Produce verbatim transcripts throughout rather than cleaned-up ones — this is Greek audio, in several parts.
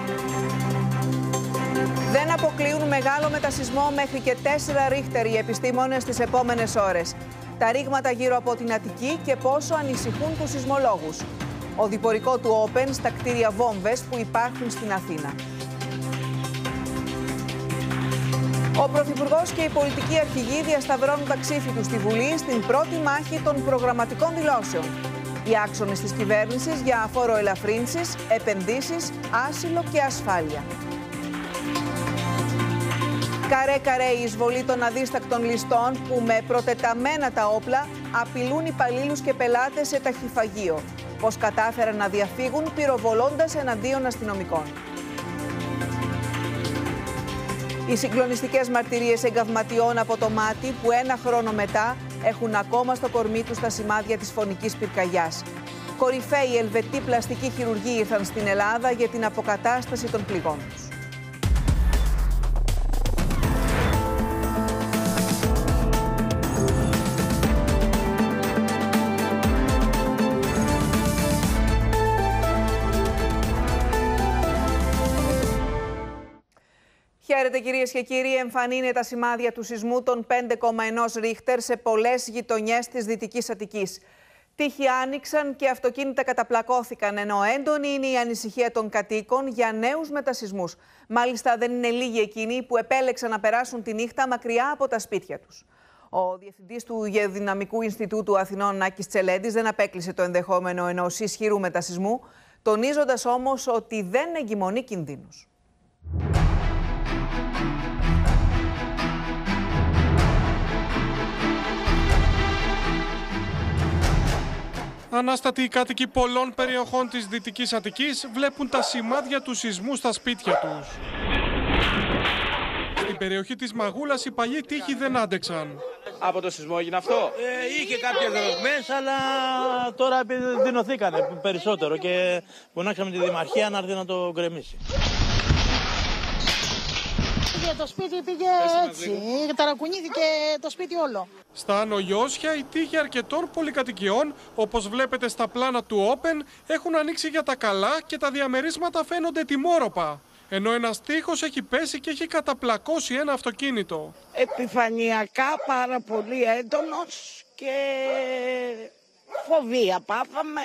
Δεν αποκλείουν μεγάλο μετασεισμό μέχρι και τέσσερα ρίχτερ οι επιστήμονες τις επόμενες ώρες. Τα ρήγματα γύρω από την Αττική και πόσο ανησυχούν τους σεισμολόγους. Οδηπορικό του Open στα κτίρια βόμβες που υπάρχουν στην Αθήνα. Ο Πρωθυπουργός και οι πολιτικοί αρχηγοί διασταυρώνουν τα ξύφη τους στη Βουλή στην πρώτη μάχη των προγραμματικών δηλώσεων. Οι άξονες της κυβέρνησης για φοροελαφρύνσεις, επενδύσεις, άσυλο και ασφάλεια. Καρέ-καρέ η εισβολή των αδίστακτων ληστών που με προτεταμένα τα όπλα απειλούν υπαλλήλους και πελάτες σε ταχυφαγείο. Πώς κατάφεραν να διαφύγουν πυροβολώντας εναντίον αστυνομικών. Οι συγκλονιστικές μαρτυρίες εγκαυματιών από το μάτι που ένα χρόνο μετά έχουν ακόμα στο κορμί τους τα σημάδια της φωνικής πυρκαγιάς. Κορυφαίοι ελβετοί πλαστικοί χειρουργοί ήρθαν στην Ελλάδα για την αποκατάσταση των πληγών τους. Χαίρετε κυρίες και κύριοι, εμφανή τα σημάδια του σεισμού των πέντε κόμμα ένα ρίχτερ σε πολλές γειτονιές της Δυτικής Αττικής. Τείχοι άνοιξαν και αυτοκίνητα καταπλακώθηκαν, ενώ έντονη είναι η ανησυχία των κατοίκων για νέους μετασεισμούς. Μάλιστα δεν είναι λίγοι εκείνοι που επέλεξαν να περάσουν τη νύχτα μακριά από τα σπίτια τους. Ο Διευθυντής του Γεωδυναμικού Ινστιτούτου Αθηνών, Άκης Τσελέντης, δεν απέκλεισε το ενδεχόμενο ενός ισχυρού μετασεισμού, τονίζοντας όμως ότι δεν εγκυμονεί κινδύνους. Ανάστατοι κάτοικοι πολλών περιοχών της Δυτικής Αττικής βλέπουν τα σημάδια του σεισμού στα σπίτια τους. Στην περιοχή της Μαγούλας οι παλιοί τείχοι δεν άντεξαν. Από το σεισμό έγινε αυτό? Ε, είχε κάποιες ρογμές, αλλά τώρα επιδεινωθήκανε περισσότερο και φωνάξαμε τη Δημαρχία να έρθει να το γκρεμίσει. Το σπίτι πήγε έτσι, ταρακουνήθηκε το σπίτι όλο. Στα Άνω Ιώσια, οι τείχοι αρκετών πολυκατοικιών, όπως βλέπετε στα πλάνα του Open, έχουν ανοίξει για τα καλά και τα διαμερίσματα φαίνονται τιμόρροπα. Ενώ ένας τείχος έχει πέσει και έχει καταπλακώσει ένα αυτοκίνητο. Επιφανειακά πάρα πολύ έντονος και φοβία πάθαμε.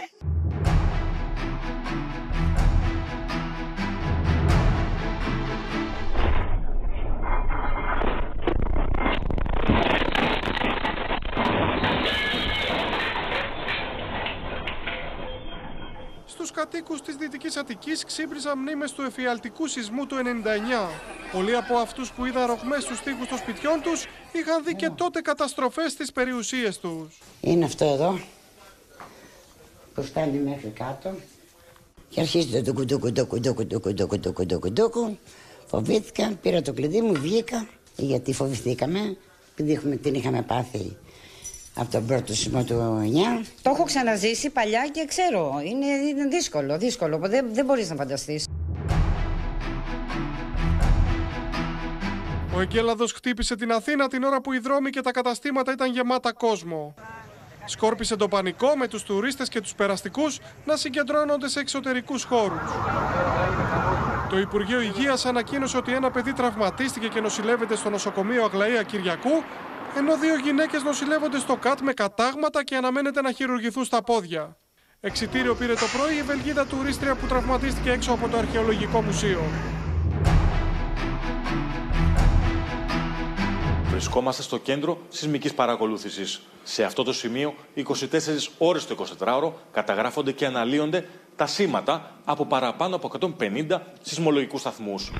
Στους κατοίκους της Δυτικής Αττικής ξύπριζαν μνήμες του εφιαλτικού σεισμού του ενενήντα εννιά. Πολλοί από αυτούς που είδαν ρογμές στους τοίχους των σπιτιών τους είχαν δει και τότε καταστροφές στις περιουσίες τους. Είναι αυτό εδώ που φτάνει μέχρι κάτω και αρχίζει το κουντούκου, το κουντούκου, το κουντούκου, το κουντούκου, το κουντούκου. Φοβήθηκα, πήρα το κλειδί μου, βγήκα, γιατί φοβηθήκαμε, επειδή έχουμε, την είχαμε πάθει από τον πρώτο σεισμό του εννιά. Το έχω ξαναζήσει παλιά και ξέρω, είναι, είναι δύσκολο, δύσκολο, δεν, δεν μπορείς να φανταστείς. Ο εγκέλαδος χτύπησε την Αθήνα την ώρα που οι δρόμοι και τα καταστήματα ήταν γεμάτα κόσμο. Σκόρπισε το πανικό με τους τουρίστες και τους περαστικούς να συγκεντρώνονται σε εξωτερικούς χώρους. Το Υπουργείο Υγείας ανακοίνωσε ότι ένα παιδί τραυματίστηκε και νοσηλεύεται στο νοσοκομείο Αγλαία Κυριακού, ενώ δύο γυναίκες νοσηλεύονται στο ΚΑΤ με κατάγματα και αναμένεται να χειρουργηθούν στα πόδια. Εξιτήριο πήρε το πρωί η Βελγίδα τουρίστρια που τραυματίστηκε έξω από το Αρχαιολογικό Μουσείο. Βρισκόμαστε στο κέντρο σεισμικής παρακολούθησης. Σε αυτό το σημείο, είκοσι τέσσερις ώρες το εικοσιτετράωρο καταγράφονται και αναλύονται τα σήματα από παραπάνω από εκατόν πενήντα σεισμολογικούς σταθμούς.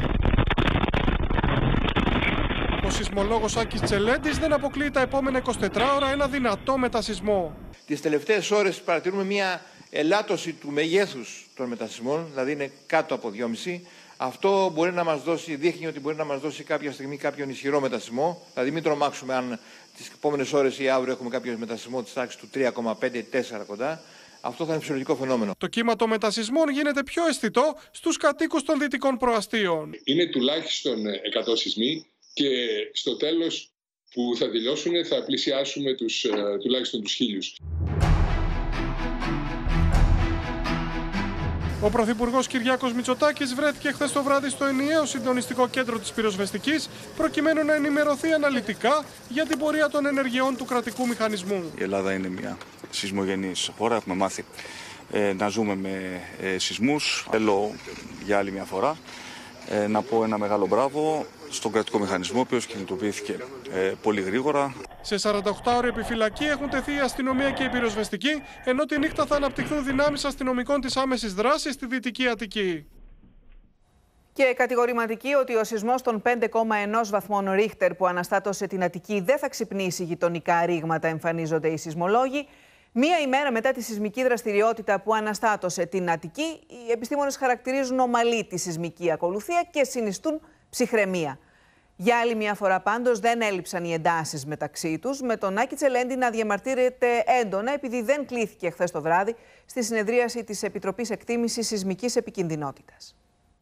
Ο σεισμολόγος Άκης Τσελέντης δεν αποκλείει τα επόμενα εικοσιτετράωρα ένα δυνατό μετασεισμό. Τις τελευταίες ώρες παρατηρούμε μια ελάττωση του μεγέθους των μετασεισμών, δηλαδή είναι κάτω από δυόμισι. Αυτό μπορεί να μας δώσει, δείχνει ότι μπορεί να μας δώσει κάποια στιγμή κάποιον ισχυρό μετασεισμό. Δηλαδή μην τρομάξουμε αν τις επόμενες ώρες ή αύριο έχουμε κάποιο μετασεισμό της τάξης του τρία κόμμα πέντε τέσσερα κοντά. Αυτό θα είναι φυσιολογικό φαινόμενο. Το κύμα των μετασεισμών γίνεται πιο αισθητό στους κατοίκους των δυτικών προαστίων. Είναι τουλάχιστον εκατό σεισμοί και στο τέλος που θα τελειώσουν θα πλησιάσουμε τους, τουλάχιστον τους χίλιους. Ο Πρωθυπουργός Κυριάκος Μητσοτάκης βρέθηκε χθες το βράδυ στο ενιαίο συντονιστικό κέντρο της πυροσβεστικής, προκειμένου να ενημερωθεί αναλυτικά για την πορεία των ενεργειών του κρατικού μηχανισμού. Η Ελλάδα είναι μια σεισμογενής χώρα. Έχουμε μάθει ε, να ζούμε με ε, σεισμούς. Θέλω για άλλη μια φορά ε, να πω ένα μεγάλο μπράβο στον κρατικό μηχανισμό, ο οποίος κινητοποιήθηκε ε, πολύ γρήγορα. Σε σαρανταοκτάωρη επιφυλακή έχουν τεθεί η αστυνομία και η πυροσβεστική, ενώ τη νύχτα θα αναπτυχθούν δυνάμεις αστυνομικών της άμεσης δράσης στη Δυτική Αττική. Και κατηγορηματική ότι ο σεισμός των πέντε κόμμα ένα βαθμών Ρίχτερ που αναστάτωσε την Αττική δεν θα ξυπνήσει γειτονικά ρήγματα, εμφανίζονται οι σεισμολόγοι. Μία ημέρα μετά τη σεισμική δραστηριότητα που αναστάτωσε την Αττική, οι επιστήμονες χαρακτηρίζουν ομαλή τη σεισμική ακολουθία και συνιστούν ψυχρεμία. Για άλλη μια φορά πάντως δεν έλειψαν οι εντάσεις μεταξύ τους, με τον Άκη Τσελέντη να διαμαρτύρεται έντονα επειδή δεν κλήθηκε χθες το βράδυ στη συνεδρίαση της Επιτροπής Εκτίμησης Σεισμικής Επικινδυνότητας.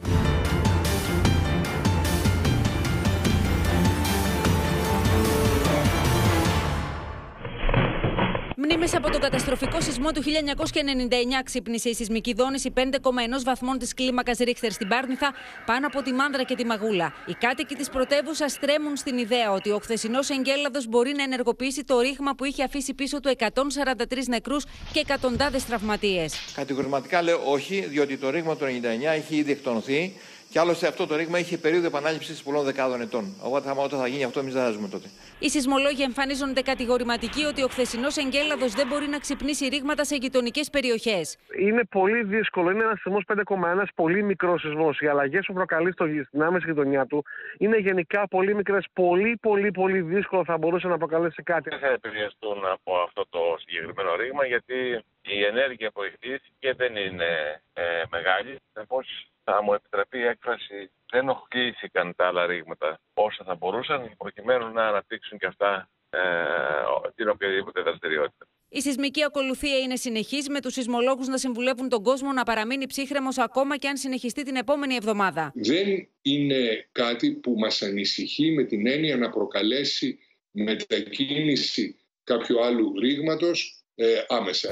Μνήμες από τον καταστροφικό σεισμό του χίλια εννιακόσια ενενήντα εννιά ξύπνησε η σεισμική δόνηση πέντε κόμμα ένα βαθμών της κλίμακας Ρίχτερ στην Πάρνηθα, πάνω από τη Μάνδρα και τη Μαγούλα. Οι κάτοικοι της πρωτεύουσας τρέμουν στην ιδέα ότι ο χθεσινός εγκέλαδος μπορεί να ενεργοποιήσει το ρήγμα που είχε αφήσει πίσω του εκατόν σαράντα τρεις νεκρούς και εκατοντάδες τραυματίες. Κατηγορηματικά λέω όχι, διότι το ρήγμα του ενενήντα εννιά είχε ήδη εκτονωθεί. Και άλλωστε αυτό το ρήγμα είχε περίοδο επανάληψης πολλών δεκάδων ετών. Οπότε, όταν θα γίνει αυτό, εμείς δεν θα ζούμε τότε. Οι σεισμολόγοι εμφανίζονται κατηγορηματικοί ότι ο χθεσινός εγκέλαδος δεν μπορεί να ξυπνήσει ρήγματα σε γειτονικές περιοχές. Είναι πολύ δύσκολο. Είναι ένας σεισμός πέντε κόμμα ένα, πολύ μικρός σεισμός. Οι αλλαγές που προκαλεί στην άμεση γειτονιά του είναι γενικά πολύ μικρές. Πολύ, πολύ, πολύ δύσκολο θα μπορούσε να προκαλέσει κάτι. Δεν θα επηρεαστούν από αυτό το συγκεκριμένο ρήγμα, γιατί η ενέργεια που εκτίθηκε δεν είναι ε, μεγάλη. Πώς θα μου επιτραπεί η έκφραση, δεν ενοχλήθηκαν τα άλλα ρήγματα όσα θα μπορούσαν, προκειμένου να αναπτύξουν και αυτά ε, την οποιαδήποτε δραστηριότητα. Η σεισμική ακολουθία είναι συνεχής, με τους σεισμολόγους να συμβουλεύουν τον κόσμο να παραμείνει ψύχρεμος ακόμα και αν συνεχιστεί την επόμενη εβδομάδα. Δεν είναι κάτι που μας ανησυχεί με την έννοια να προκαλέσει μετακίνηση κάποιου άλλου ρήγματος ε, άμεσα.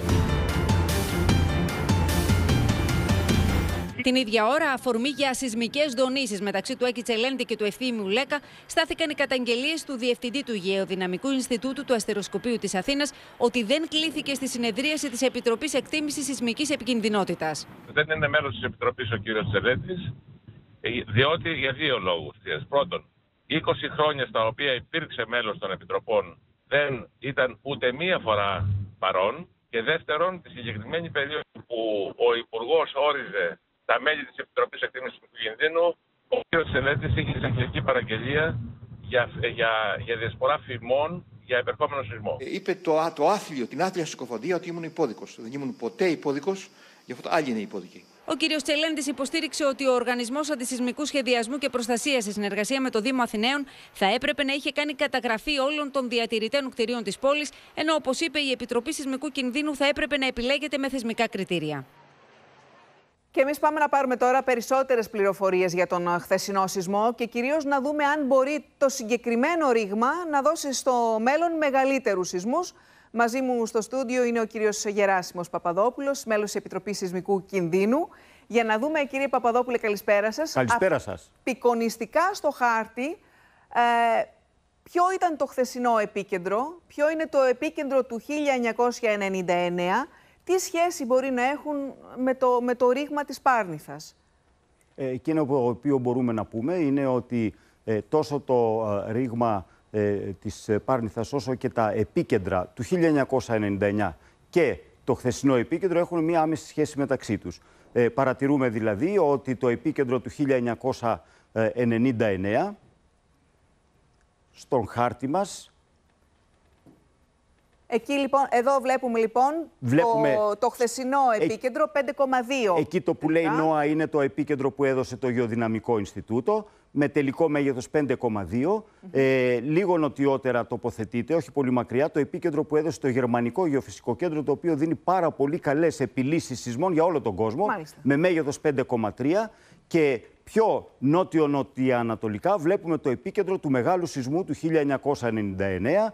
Την ίδια ώρα, αφορμή για σεισμικές δονήσεις μεταξύ του Άκη Τσελέντη και του Ευθύμιου Λέκα, στάθηκαν οι καταγγελίες του Διευθυντή του Γεωδυναμικού Ινστιτούτου του Αστεροσκοπείου της Αθήνας ότι δεν κλήθηκε στη συνεδρίαση της Επιτροπής Εκτίμησης Σεισμικής Επικινδυνότητας. Δεν είναι μέλος της Επιτροπής ο κύριος Τσελέντης, διότι για δύο λόγους. Πρώτον, είκοσι χρόνια στα οποία υπήρξε μέλος των Επιτροπών δεν ήταν ούτε μία φορά παρόν. Και δεύτερον, τη συγκεκριμένη περίοδο που ο Υπουργός όριζε τα μέλη της Επιτροπής Εκτίμησης του Κινδύνου, ο κ. Τσελέντης είχε εισαγγελική παραγγελία για, για, για διασπορά φημών για επερχόμενο σεισμό. Είπε το, το άθλιο, την άθλια συκοφαντία ότι ήμουν υπόδικος. Δεν ήμουν ποτέ υπόδικος, γι' αυτό άλλοι είναι υπόδικοι. Ο κ. Τσελέντης υποστήριξε ότι ο Οργανισμός Αντισεισμικού Σχεδιασμού και Προστασίας, σε συνεργασία με το Δήμο Αθηναίων, θα έπρεπε να είχε κάνει καταγραφή όλων των διατηρητένων κτηρίων της πόλης, ενώ, όπως είπε, η Επιτροπή Σεισμικού Κινδύνου θα έπρεπε να επιλέγεται με θεσμικά κριτήρια. Και εμείς πάμε να πάρουμε τώρα περισσότερες πληροφορίες για τον χθεσινό σεισμό και κυρίως να δούμε αν μπορεί το συγκεκριμένο ρήγμα να δώσει στο μέλλον μεγαλύτερους σεισμούς. Μαζί μου στο στούντιο είναι ο κύριος Γεράσιμος Παπαδόπουλος, μέλος της Επιτροπής Σεισμικού Κινδύνου. Για να δούμε, κύριε Παπαδόπουλε, καλησπέρα σας. Καλησπέρα σας. Απεικονιστικά στο χάρτη, ε, ποιο ήταν το χθεσινό επίκεντρο, ποιο είναι το επίκεντρο του χίλια εννιακόσια ενενήντα εννέα, τι σχέση μπορεί να έχουν με το, με το ρήγμα της Πάρνηθας. Ε, εκείνο που οποίο μπορούμε να πούμε είναι ότι ε, τόσο το ε, ρήγμα ε, της Πάρνηθας όσο και τα επίκεντρα του χίλια εννιακόσια ενενήντα εννέα και το χθεσινό επίκεντρο έχουν μία άμεση σχέση μεταξύ τους. Ε, παρατηρούμε δηλαδή ότι το επίκεντρο του χίλια εννιακόσια ενενήντα εννέα στον χάρτη μας. Εκεί λοιπόν, εδώ βλέπουμε λοιπόν βλέπουμε το, το χθεσινό επίκεντρο ε, πέντε κόμμα δύο. Εκεί το που λέει ΝΟΑ είναι το επίκεντρο που έδωσε το Γεωδυναμικό Ινστιτούτο, με τελικό μέγεθος πέντε κόμμα δύο. Mm-hmm. ε, λίγο νοτιότερα τοποθετείται, όχι πολύ μακριά, το επίκεντρο που έδωσε το Γερμανικό Γεωφυσικό Κέντρο, το οποίο δίνει πάρα πολύ καλές επιλύσεις σεισμών για όλο τον κόσμο, μάλιστα, με μέγεθος πέντε κόμμα τρία. Και πιο νότιο-νοτιοανατολικά βλέπουμε το επίκεντρο του μεγάλου σεισμού του χίλια εννιακόσια ενενήντα εννέα,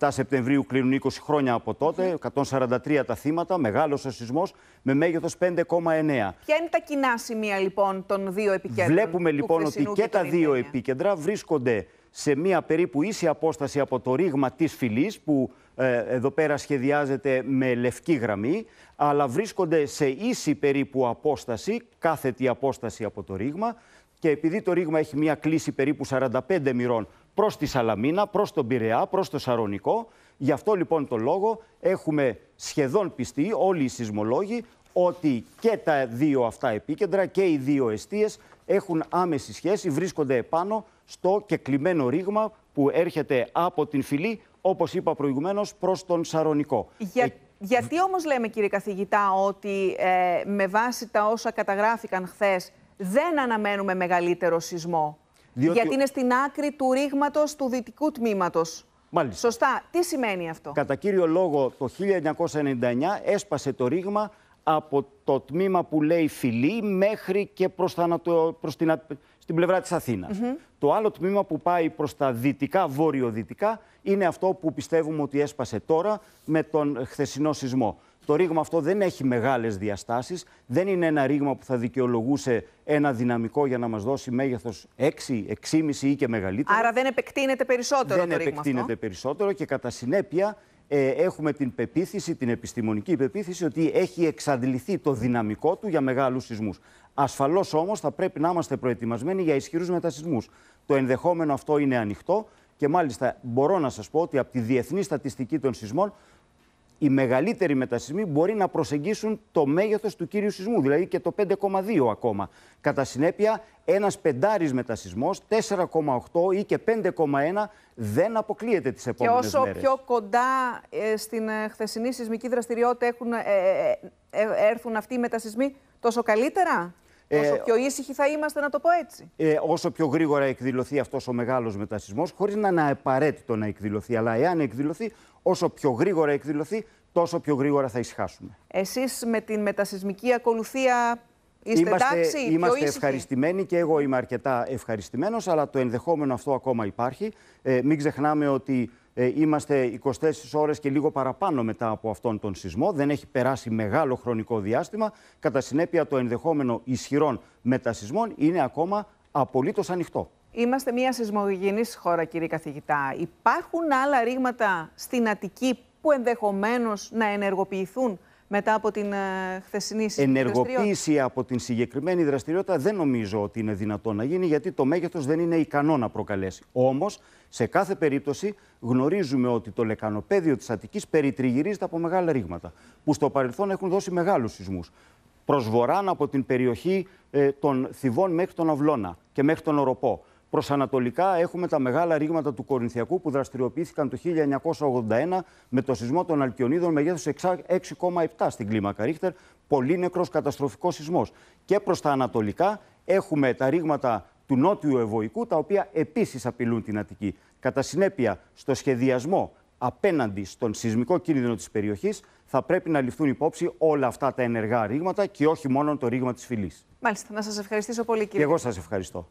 Σεπτεμβρίου κλείνουν είκοσι χρόνια από τότε, εκατόν σαράντα τρία τα θύματα, μεγάλος ο σεισμός με μέγεθος πέντε κόμμα εννέα. Ποια είναι τα κοινά σημεία λοιπόν των δύο επικέντρων? Βλέπουμε λοιπόν ότι και, και τα δύο επίκεντρα βρίσκονται σε μία περίπου ίση απόσταση από το ρήγμα της φυλής, που ε, εδώ πέρα σχεδιάζεται με λευκή γραμμή, αλλά βρίσκονται σε ίση περίπου απόσταση, κάθετη απόσταση από το ρήγμα, και επειδή το ρήγμα έχει μία κλίση περίπου σαράντα πέντε μοιρών προς τη Σαλαμίνα, προς τον Πειραιά, προς το Σαρονικό, γι' αυτό λοιπόν το λόγο έχουμε σχεδόν πιστεί όλοι οι σεισμολόγοι ότι και τα δύο αυτά επίκεντρα και οι δύο εστίες έχουν άμεση σχέση, βρίσκονται επάνω στο κεκλειμένο ρήγμα που έρχεται από την φυλή, όπως είπα προηγουμένως, προς τον Σαρονικό. Για, ε... Γιατί όμως λέμε, κύριε καθηγητά, ότι ε, με βάση τα όσα καταγράφηκαν χθες δεν αναμένουμε μεγαλύτερο σεισμό? Διότι... Γιατί είναι στην άκρη του ρήγματος του δυτικού τμήματος. Μάλιστα. Σωστά. Τι σημαίνει αυτό? Κατά κύριο λόγο, το χίλια εννιακόσια ενενήντα εννιά έσπασε το ρήγμα από το τμήμα που λέει Φυλή μέχρι και προς, τα, προς την, στην πλευρά της Αθήνας. Mm-hmm. Το άλλο τμήμα που πάει προς τα δυτικά, βόρειο-δυτικά, είναι αυτό που πιστεύουμε ότι έσπασε τώρα με τον χθεσινό σεισμό. Το ρήγμα αυτό δεν έχει μεγάλες διαστάσεις, δεν είναι ένα ρήγμα που θα δικαιολογούσε ένα δυναμικό για να μας δώσει μέγεθος έξι, έξι κόμμα πέντε ή και μεγαλύτερο. Άρα δεν επεκτείνεται περισσότερο δεν το ρήγμα αυτό. Δεν επεκτείνεται περισσότερο και κατά συνέπεια ε, έχουμε την πεποίθηση, την επιστημονική πεποίθηση ότι έχει εξαντληθεί το δυναμικό του για μεγάλους σεισμούς. Ασφαλώς όμως θα πρέπει να είμαστε προετοιμασμένοι για ισχυρούς μετασεισμούς. Το ενδεχόμενο αυτό είναι ανοιχτό και μάλιστα μπορώ να σας πω ότι από τη διεθνή στατιστική των σεισμών οι μεγαλύτεροι μετασεισμοί μπορεί να προσεγγίσουν το μέγεθος του κύριου σεισμού, δηλαδή και το πέντε κόμμα δύο ακόμα. Κατά συνέπεια, ένας πεντάρης μετασεισμός, τέσσερα κόμμα οκτώ ή και πέντε κόμμα ένα, δεν αποκλείεται τις επόμενες μέρες. Και όσο πιο κοντά ε, στην ε, χθεσινή σεισμική δραστηριότητα έχουν, ε, ε, ε, έρθουν αυτοί οι μετασεισμοί, τόσο καλύτερα? Όσο πιο ήσυχοι θα είμαστε, να το πω έτσι. Ε, όσο πιο γρήγορα εκδηλωθεί αυτός ο μεγάλος μετασεισμός, χωρίς να είναι απαραίτητο να εκδηλωθεί, αλλά εάν εκδηλωθεί, όσο πιο γρήγορα εκδηλωθεί, τόσο πιο γρήγορα θα ησυχάσουμε. Εσείς με την μετασεισμική ακολουθία είστε είμαστε, εντάξει, είμαστε πιο ευχαριστημένοι και εγώ είμαι αρκετά ευχαριστημένος, αλλά το ενδεχόμενο αυτό ακόμα υπάρχει. Ε, μην ξεχνάμε ότι ε, είμαστε είκοσι τέσσερις ώρες και λίγο παραπάνω μετά από αυτόν τον σεισμό. Δεν έχει περάσει μεγάλο χρονικό διάστημα. Κατά συνέπεια, το ενδεχόμενο ισχυρών μετασεισμών είναι ακόμα απολύτως ανοιχτό. Είμαστε μια σεισμογενής χώρα, κύριε καθηγητά. Υπάρχουν άλλα ρήγματα στην Αττική που ενδεχομένως να ενεργοποιηθούν μετά από την uh, χθεσινή ενεργοποίηση από την συγκεκριμένη δραστηριότητα δεν νομίζω ότι είναι δυνατό να γίνει, γιατί το μέγεθος δεν είναι ικανό να προκαλέσει. Όμως, σε κάθε περίπτωση γνωρίζουμε ότι το λεκανοπέδιο της Αττικής περιτριγυρίζεται από μεγάλα ρήγματα, που στο παρελθόν έχουν δώσει μεγάλους σεισμούς. Προς βορράν από την περιοχή ε, των Θηβών μέχρι τον Αυλώνα και μέχρι τον Οροπό. Προς ανατολικά έχουμε τα μεγάλα ρήγματα του Κορινθιακού που δραστηριοποιήθηκαν το χίλια εννιακόσια ογδόντα ένα με το σεισμό των Αλκιονίδων μεγέθους έξι κόμμα επτά στην κλίμακα Ρίχτερ, πολύ νεκρός καταστροφικός σεισμός. Και προς τα ανατολικά έχουμε τα ρήγματα του Νότιου Ευωικού, τα οποία επίσης απειλούν την Αττική. Κατά συνέπεια, στο σχεδιασμό απέναντι στον σεισμικό κίνδυνο της περιοχής θα πρέπει να ληφθούν υπόψη όλα αυτά τα ενεργά ρήγματα και όχι μόνο το ρήγμα της φυλής. Μάλιστα, να σας ευχαριστήσω πολύ, κύριε. Και εγώ σας ευχαριστώ.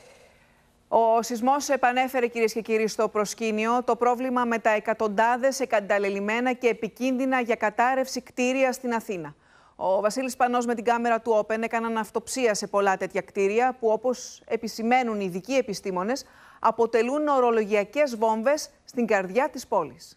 Ο σεισμός επανέφερε, κυρίες και κύριοι, στο προσκήνιο το πρόβλημα με τα εκατοντάδες εγκαταλελειμμένα και επικίνδυνα για κατάρρευση κτίρια στην Αθήνα. Ο Βασίλης Πανός με την κάμερα του Open έκαναν αυτοψία σε πολλά τέτοια κτίρια που, όπως επισημαίνουν οι ειδικοί επιστήμονες, αποτελούν ορολογιακές βόμβες στην καρδιά της πόλης.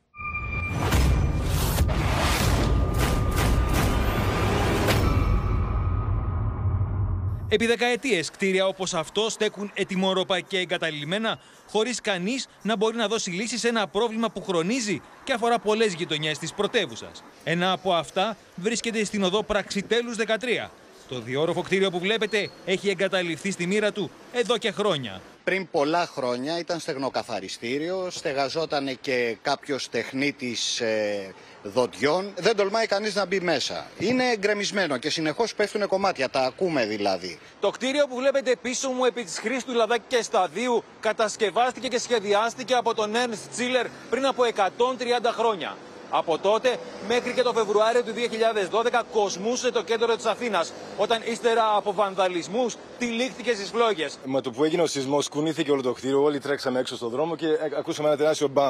Επί δεκαετίες κτίρια όπως αυτό στέκουν ετοιμόρροπα και εγκαταλειμμένα, χωρίς κανείς να μπορεί να δώσει λύση σε ένα πρόβλημα που χρονίζει και αφορά πολλές γειτονιές της πρωτεύουσας. Ένα από αυτά βρίσκεται στην οδό Πραξιτέλους δεκατρία. Το διόροφο κτίριο που βλέπετε έχει εγκαταλειφθεί στη μοίρα του εδώ και χρόνια. Πριν πολλά χρόνια ήταν στεγνοκαθαριστήριο, στεγαζόταν και κάποιος τεχνίτης ε, δοντιών. Δεν τολμάει κανείς να μπει μέσα. Είναι γκρεμισμένο και συνεχώς πέφτουν κομμάτια, τα ακούμε δηλαδή. Το κτίριο που βλέπετε πίσω μου επί της Χρήστου Λαδάκη και Σταδίου κατασκευάστηκε και σχεδιάστηκε από τον Ernst Ziller πριν από εκατόν τριάντα χρόνια. Από τότε μέχρι και το Φεβρουάριο του δύο χιλιάδες δώδεκα κοσμούσε το κέντρο της Αθήνας, όταν ύστερα από βανδαλισμούς τυλίχθηκε στις φλόγες. Με το που έγινε ο σεισμός, κουνήθηκε όλο το κτίριο, όλοι τρέξαμε έξω στον δρόμο και ακούσαμε ένα τεράστιο μπαμ.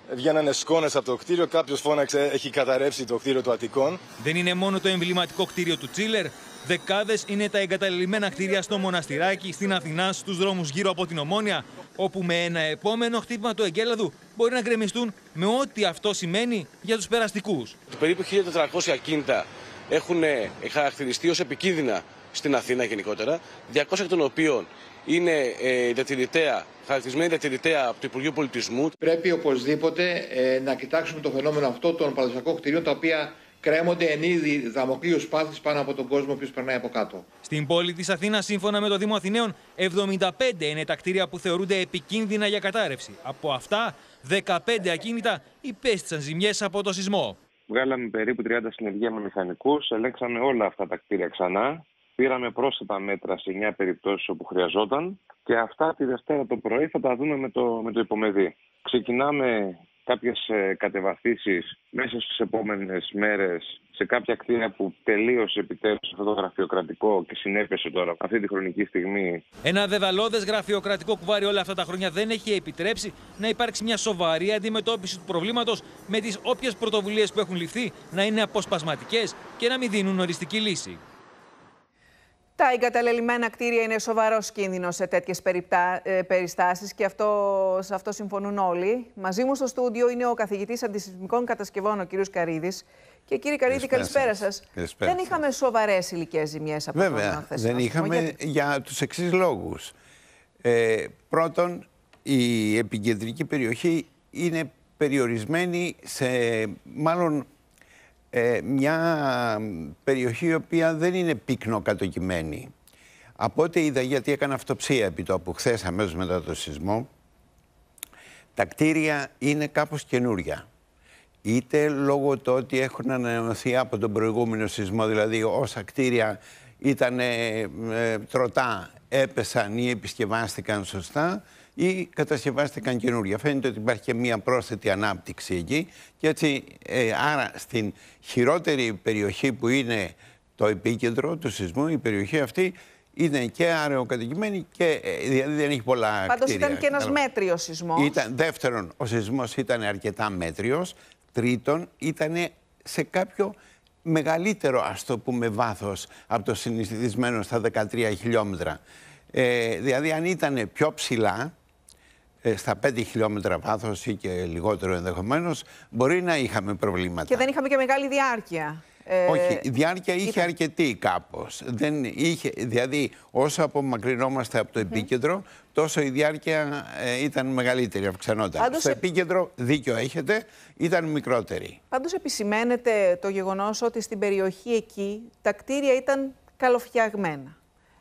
βγαίνανε σκόνες από το κτίριο. Κάποιος φώναξε, έχει καταρρεύσει το κτίριο του Αττικών. Δεν είναι μόνο το εμβληματικό κτίριο του Τσίλερ. Δεκάδες είναι τα εγκαταλελειμμένα κτίρια στο Μοναστηράκι, στην Αθηνά, στους δρόμους γύρω από την Ομόνια, όπου με ένα επόμενο χτύπημα του εγκέλαδου μπορεί να γκρεμιστούν με ό,τι αυτό σημαίνει για τους περαστικούς. Περίπου χίλια τετρακόσια ακίνητα έχουν χαρακτηριστεί ως επικίνδυνα στην Αθήνα γενικότερα, διακόσια εκ των οποίων είναι ε, διατηρητέα, χαρακτηρισμένη διατηρητέα από το Υπουργείο Πολιτισμού. Πρέπει οπωσδήποτε ε, να κοιτάξουμε το φαινόμενο αυτό των παραδοσιακών κτηρίων, τα οποία κρέμονται εν είδη Δαμοκλείου σπάθης πάνω από τον κόσμο ο οποίος περνάει από κάτω. Στην πόλη της Αθήνας, σύμφωνα με το Δήμο Αθηναίων, εβδομήντα πέντε είναι τα κτίρια που θεωρούνται επικίνδυνα για κατάρρευση. Από αυτά, δεκαπέντε ακίνητα υπέστησαν ζημιές από το σεισμό. Βγάλαμε περίπου τριάντα συνεργεία με μηχανικούς, ελέγξαμε όλα αυτά τα κτίρια ξανά. Πήραμε πρόσθετα μέτρα σε εννιά περιπτώσεις όπου χρειαζόταν και αυτά τη Δευτέρα το πρωί θα τα δούμε με το, με το υπομεδί. Ξεκινάμε κάποιες ε, κατεβαθήσεις μέσα στις επόμενες μέρες σε κάποια κτίρια που τελείωσε επιτέλους αυτό το γραφειοκρατικό και συνέπεσε τώρα αυτή τη χρονική στιγμή. Ένα δεδαλώδες γραφειοκρατικό κουβάρι όλα αυτά τα χρόνια δεν έχει επιτρέψει να υπάρξει μια σοβαρή αντιμετώπιση του προβλήματος, με τις όποιες πρωτοβουλίες που έχουν ληφθεί να είναι αποσπασματικές και να μην δίνουν οριστική λύση. Τα εγκαταλελειμμένα κτίρια είναι σοβαρός κίνδυνος σε τέτοιες περιπτά... περιστάσεις και αυτό... σε αυτό συμφωνούν όλοι. Μαζί μου στο στούντιο είναι ο καθηγητής αντισυσμικών κατασκευών, ο κ. Καρίδης. Και κύριε Καρίδη, καλησπέρα σας. Δεν είχαμε σοβαρές υλικές ζημιές από Βέβαια, τον χθεσινό δεν είχαμε γιατί... για τους εξής λόγους. Ε, πρώτον, η επικεντρική περιοχή είναι περιορισμένη σε μάλλον ε, μια περιοχή η οποία δεν είναι πυκνοκατοικημένη. Από ό,τι είδα, γιατί έκανα αυτοψία επί τόπου χθες αμέσως μετά το σεισμό, τα κτίρια είναι κάπως καινούρια. Είτε λόγω του ότι έχουν ανανεωθεί από τον προηγούμενο σεισμό, δηλαδή όσα κτίρια ήταν ε, ε, τροτά, έπεσαν ή επισκευάστηκαν σωστά ή κατασκευάστηκαν καινούρια. Φαίνεται ότι υπάρχει και μία πρόσθετη ανάπτυξη εκεί και έτσι, ε, άρα στην χειρότερη περιοχή που είναι το επίκεντρο του σεισμού, η περιοχή αυτή είναι και αραιοκατοικημένη και δηλαδή δεν έχει πολλά Πάντως κτίρια. Πάντως ήταν και ένας μέτριος σεισμός. Ήταν, δεύτερον, ο σεισμός ήταν αρκετά μέτριος. Τρίτον, ήταν σε κάποιο μεγαλύτερο, ας το πούμε, βάθος από το συνηθισμένο στα δεκατρία χιλιόμετρα. Ε, δηλαδή, αν ήταν πιο ψηλά, ε, στα πέντε χιλιόμετρα βάθος ή και λιγότερο ενδεχομένως, μπορεί να είχαμε προβλήματα. Και δεν είχαμε και μεγάλη διάρκεια. Όχι, η διάρκεια είχε ήταν... αρκετή κάπως. Δεν είχε, δηλαδή, όσο απομακρυνόμαστε από το mm. επίκεντρο, τόσο η διάρκεια ε, ήταν μεγαλύτερη, αυξανόταν. Πάντως... Στο επίκεντρο, δίκιο έχετε, ήταν μικρότερη. Πάντως επισημαίνεται το γεγονός ότι στην περιοχή εκεί τα κτίρια ήταν καλοφτιαγμένα.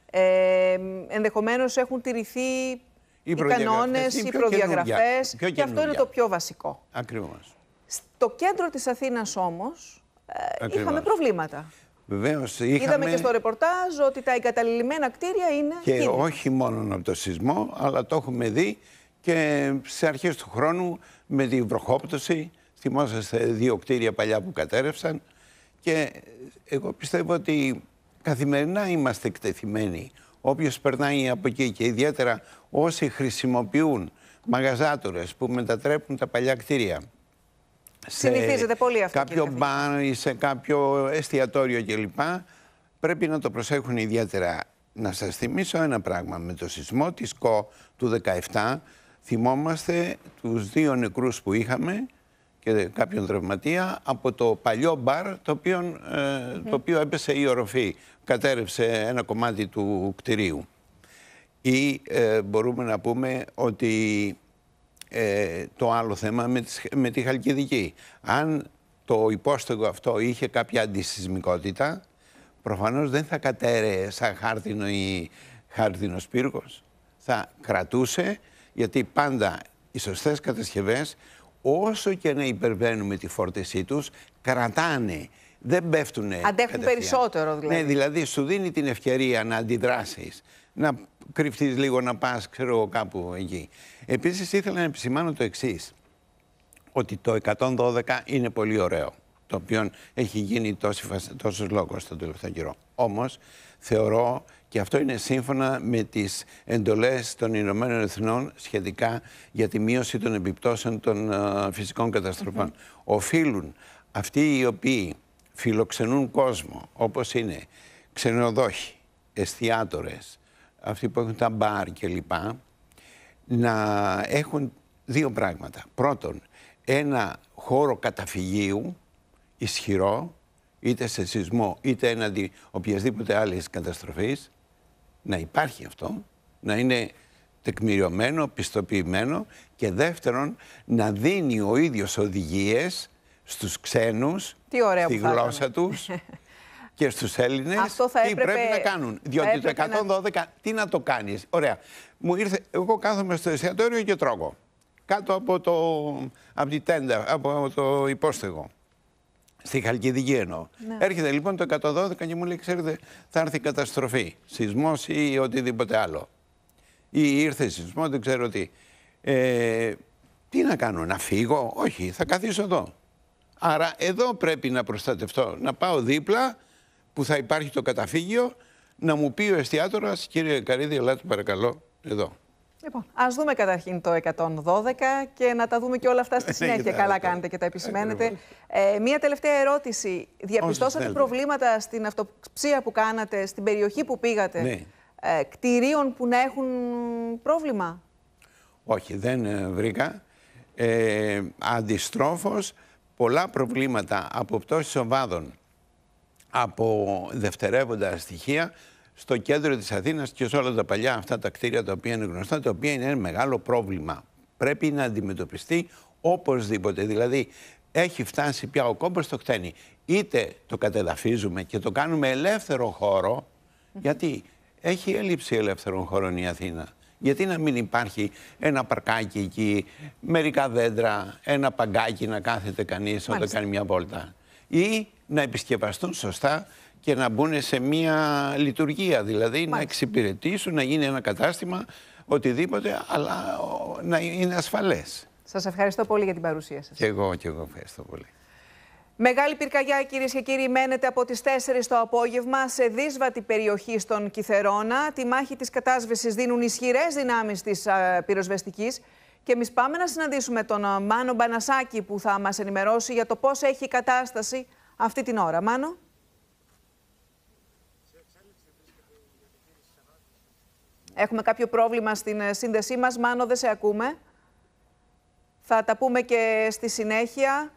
Ε, ενδεχομένως έχουν τηρηθεί οι, οι κανόνες, οι προδιαγραφές και αυτό είναι το πιο βασικό. Ακριβώς. Στο κέντρο της Αθήνας όμως, Ακριβώς. είχαμε προβλήματα. Βεβαίως, είχαμε... Είδαμε και στο ρεπορτάζ ότι τα εγκαταλελειμμένα κτίρια είναι και κίνδυνα. Όχι μόνο από το σεισμό, αλλά το έχουμε δει και σε αρχές του χρόνου με τη βροχόπτωση. Θυμόσαστε δύο κτίρια παλιά που κατέρευσαν και εγώ πιστεύω ότι καθημερινά είμαστε εκτεθειμένοι. Όποιος περνάει από εκεί και ιδιαίτερα όσοι χρησιμοποιούν μαγαζάτορες που μετατρέπουν τα παλιά κτίρια. Συνηθίζεται πολύ αυτό. Κάποιο μπαρ ή σε κάποιο εστιατόριο κλπ. Πρέπει να το προσέχουν ιδιαίτερα. Να σας θυμίσω ένα πράγμα. Με το σεισμό της ΚΟ του δεκαεπτά θυμόμαστε τους δύο νεκρούς που είχαμε και κάποιον τραυματία από το παλιό μπαρ το οποίο, ε, mm. το οποίο έπεσε η οροφή. Κατέρευσε ένα κομμάτι του κτηρίου. Ή ε, μπορούμε να πούμε ότι Ε, το άλλο θέμα με, τις, με τη Χαλκιδική. Αν το υπόστεγο αυτό είχε κάποια αντισυσμικότητα, προφανώς δεν θα κατέρεε σαν χάρτινο ή χάρτινος πύργος. Θα κρατούσε, γιατί πάντα οι σωστές κατασκευές, όσο και να υπερβαίνουμε τη φόρτισή τους, κρατάνε. Δεν πέφτουνε. Αντέχουν περισσότερο δηλαδή. Ναι, δηλαδή σου δίνει την ευκαιρία να αντιδράσεις. Να κρυφτείς λίγο, να πας, ξέρω, κάπου εκεί. Επίσης, ήθελα να επισημάνω το εξής. Ότι το εκατόν δώδεκα είναι πολύ ωραίο. Το οποίο έχει γίνει τόσος λόγος τον τελευταίο καιρό. Όμως, θεωρώ Και αυτό είναι σύμφωνα με τις εντολές των Ηνωμένων Εθνών σχετικά για τη μείωση των επιπτώσεων των uh, φυσικών καταστροφών. Mm-hmm. Οφείλουν αυτοί οι οποίοι φιλοξενούν κόσμο, όπως είναι ξενοδόχοι, εστιατόρες, αυτοί που έχουν τα μπαρ κλπ, να έχουν δύο πράγματα. Πρώτον, ένα χώρο καταφυγίου ισχυρό, είτε σε σεισμό, είτε έναντι οποιασδήποτε άλλης καταστροφής, να υπάρχει αυτό, να είναι τεκμηριωμένο, πιστοποιημένο, και δεύτερον, να δίνει ο ίδιος οδηγίες στους ξένους, στη γλώσσα τους και στους Έλληνες τι έπρεπε... πρέπει να κάνουν. Διότι το εκατόν δώδεκα, να... τι να το κάνεις. Ωραία. Μου ήρθε, εγώ κάθομαι στο εστιατόριο και τρώγω. Κάτω από, το, από τη τέντα, από το υπόστεγο. Στη Χαλκιδική εννοώ. Ναι. Έρχεται λοιπόν το εκατόν δώδεκα και μου λέει, ξέρετε, θα έρθει καταστροφή, σεισμός ή οτιδήποτε άλλο. Ή ήρθε σεισμό, δεν ξέρω τι. Ε, τι να κάνω, να φύγω? Όχι, θα καθίσω εδώ. Άρα εδώ πρέπει να προστατευτώ, να πάω δίπλα που θα υπάρχει το καταφύγιο, να μου πει ο εστιατόρας, κύριε Καρύδη, ελάτε παρακαλώ εδώ. Λοιπόν, ας δούμε καταρχήν το εκατόν δώδεκα και να τα δούμε και όλα αυτά στη συνέχεια. Καλά κάνετε και τα επισημαίνετε. Ε, μία τελευταία ερώτηση. Διαπιστώσατε προβλήματα στην αυτοψία που κάνατε, στην περιοχή που πήγατε, ναι. ε, κτηρίων που να έχουν πρόβλημα? Όχι, δεν ε, βρήκα. Ε, αντιστρόφως, πολλά προβλήματα από πτώσεις οβάδων, από δευτερεύοντα στοιχεία, στο κέντρο της Αθήνας και σε όλα τα παλιά αυτά τα κτίρια τα οποία είναι γνωστά, τα οποία είναι ένα μεγάλο πρόβλημα. Πρέπει να αντιμετωπιστεί οπωσδήποτε. Δηλαδή, έχει φτάσει πια ο κόμπος στο χτένι. Είτε το κατεδαφίζουμε και το κάνουμε ελεύθερο χώρο, γιατί έχει έλλειψη ελεύθερων χώρων η Αθήνα. Γιατί να μην υπάρχει ένα παρκάκι εκεί, μερικά δέντρα, ένα παγκάκι να κάθεται κανείς όταν κάνει μια βόλτα. Ή να επισκευαστούν σωστά και να μπουν σε μια λειτουργία, δηλαδή Μάλιστα. να εξυπηρετήσουν, να γίνει ένα κατάστημα, οτιδήποτε, αλλά να είναι ασφαλές. Σας ευχαριστώ πολύ για την παρουσία σας. Και εγώ, και εγώ ευχαριστώ πολύ. Μεγάλη πυρκαγιά, κυρίες και κύριοι, μένεται από τις τέσσερις το απόγευμα σε δύσβατη περιοχή στον Κιθερώνα. Τη μάχη της κατάσβεσης δίνουν ισχυρές δυνάμεις της α, πυροσβεστικής. Και εμείς πάμε να συναντήσουμε τον α, Μάνο Μπανασάκη, που θα μας ενημερώσει για το πώς έχει η κατάσταση αυτή την ώρα. Μάνο. Έχουμε κάποιο πρόβλημα στην σύνδεσή μας. Μάνο, δεν σε ακούμε. Θα τα πούμε και στη συνέχεια.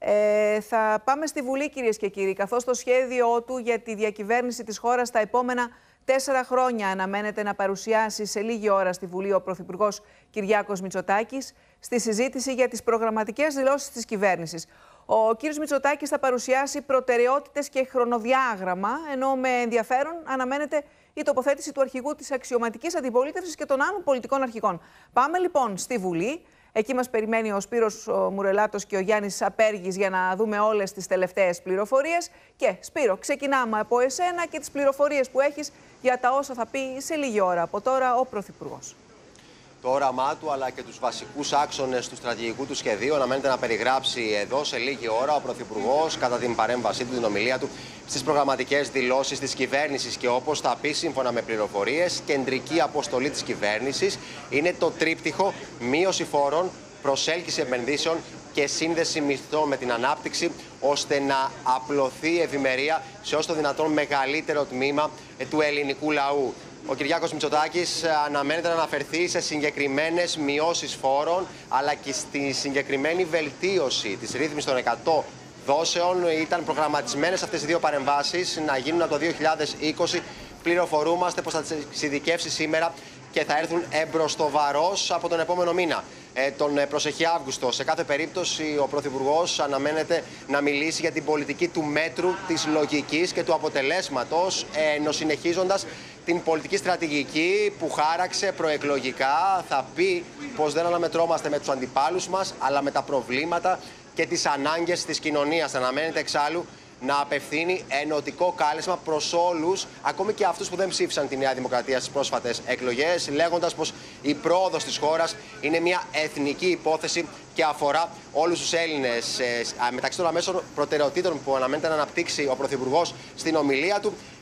Ε, θα πάμε στη Βουλή, κυρίες και κύριοι, καθώς το σχέδιό του για τη διακυβέρνηση της χώρας τα επόμενα τέσσερα χρόνια αναμένεται να παρουσιάσει σε λίγη ώρα στη Βουλή ο Πρωθυπουργός Κυριάκος Μητσοτάκης στη συζήτηση για τις προγραμματικές δηλώσεις της κυβέρνησης. Ο κύριος Μητσοτάκης θα παρουσιάσει προτεραιότητες και χρονοδιάγραμμα, ενώ με ενδιαφέρον αναμένεται η τοποθέτηση του αρχηγού της αξιωματικής αντιπολίτευσης και των άλλων πολιτικών αρχηγών. Πάμε λοιπόν στη Βουλή. Εκεί μας περιμένει ο Σπύρος ο Μουρελάτος και ο Γιάννης Απέργης για να δούμε όλες τις τελευταίες πληροφορίες. Και Σπύρο, ξεκινάμε από εσένα και τις πληροφορίες που έχεις για τα όσα θα πει σε λίγη ώρα από τώρα ο Πρωθυπουργός. Το όραμά του αλλά και τους βασικούς άξονες του στρατηγικού του σχεδίου αναμένεται να περιγράψει εδώ σε λίγη ώρα ο Πρωθυπουργός κατά την παρέμβασή του, την ομιλία του στις προγραμματικές δηλώσεις της κυβέρνησης. Και όπως θα πει σύμφωνα με πληροφορίες, κεντρική αποστολή της κυβέρνησης είναι το τρίπτυχο μείωση φόρων, προσέλκυση επενδύσεων και σύνδεση μισθών με την ανάπτυξη, ώστε να απλωθεί η ευημερία σε όσο το δυνατόν μεγαλύτερο τμήμα του ελληνικού λαού. Ο Κυριάκος Μητσοτάκης αναμένεται να αναφερθεί σε συγκεκριμένες μειώσεις φόρων, αλλά και στη συγκεκριμένη βελτίωση της ρύθμισης των εκατό δόσεων. Ήταν προγραμματισμένες αυτές οι δύο παρεμβάσεις να γίνουν από το δύο χιλιάδες είκοσι. Πληροφορούμαστε πως θα τις εξειδικεύσει σήμερα και θα έρθουν εμπροστοβαρώς από τον επόμενο μήνα, ε, τον προσεχή Αύγουστο. Σε κάθε περίπτωση ο Πρωθυπουργός αναμένεται να μιλήσει για την πολιτική του μέτρου, της λογικής και του αποτελέσματος, ενώ συνεχίζοντας την πολιτική στρατηγική που χάραξε προεκλογικά. Θα πει πως δεν αναμετρώμαστε με τους αντιπάλους μας, αλλά με τα προβλήματα και τις ανάγκες της κοινωνίας. Αναμένεται εξάλλου να απευθύνει ενωτικό κάλεσμα προς όλους, ακόμη και αυτούς που δεν ψήφισαν τη Νέα Δημοκρατία στις πρόσφατες εκλογές, λέγοντας πως η πρόοδος της χώρας είναι μια εθνική υπόθεση και αφορά όλους τους Έλληνες. Μεταξύ των αμέσων προτεραιοτήτων που αναμένεται να αναπτύξει ο Πρωθυπουργός στην ομιλία του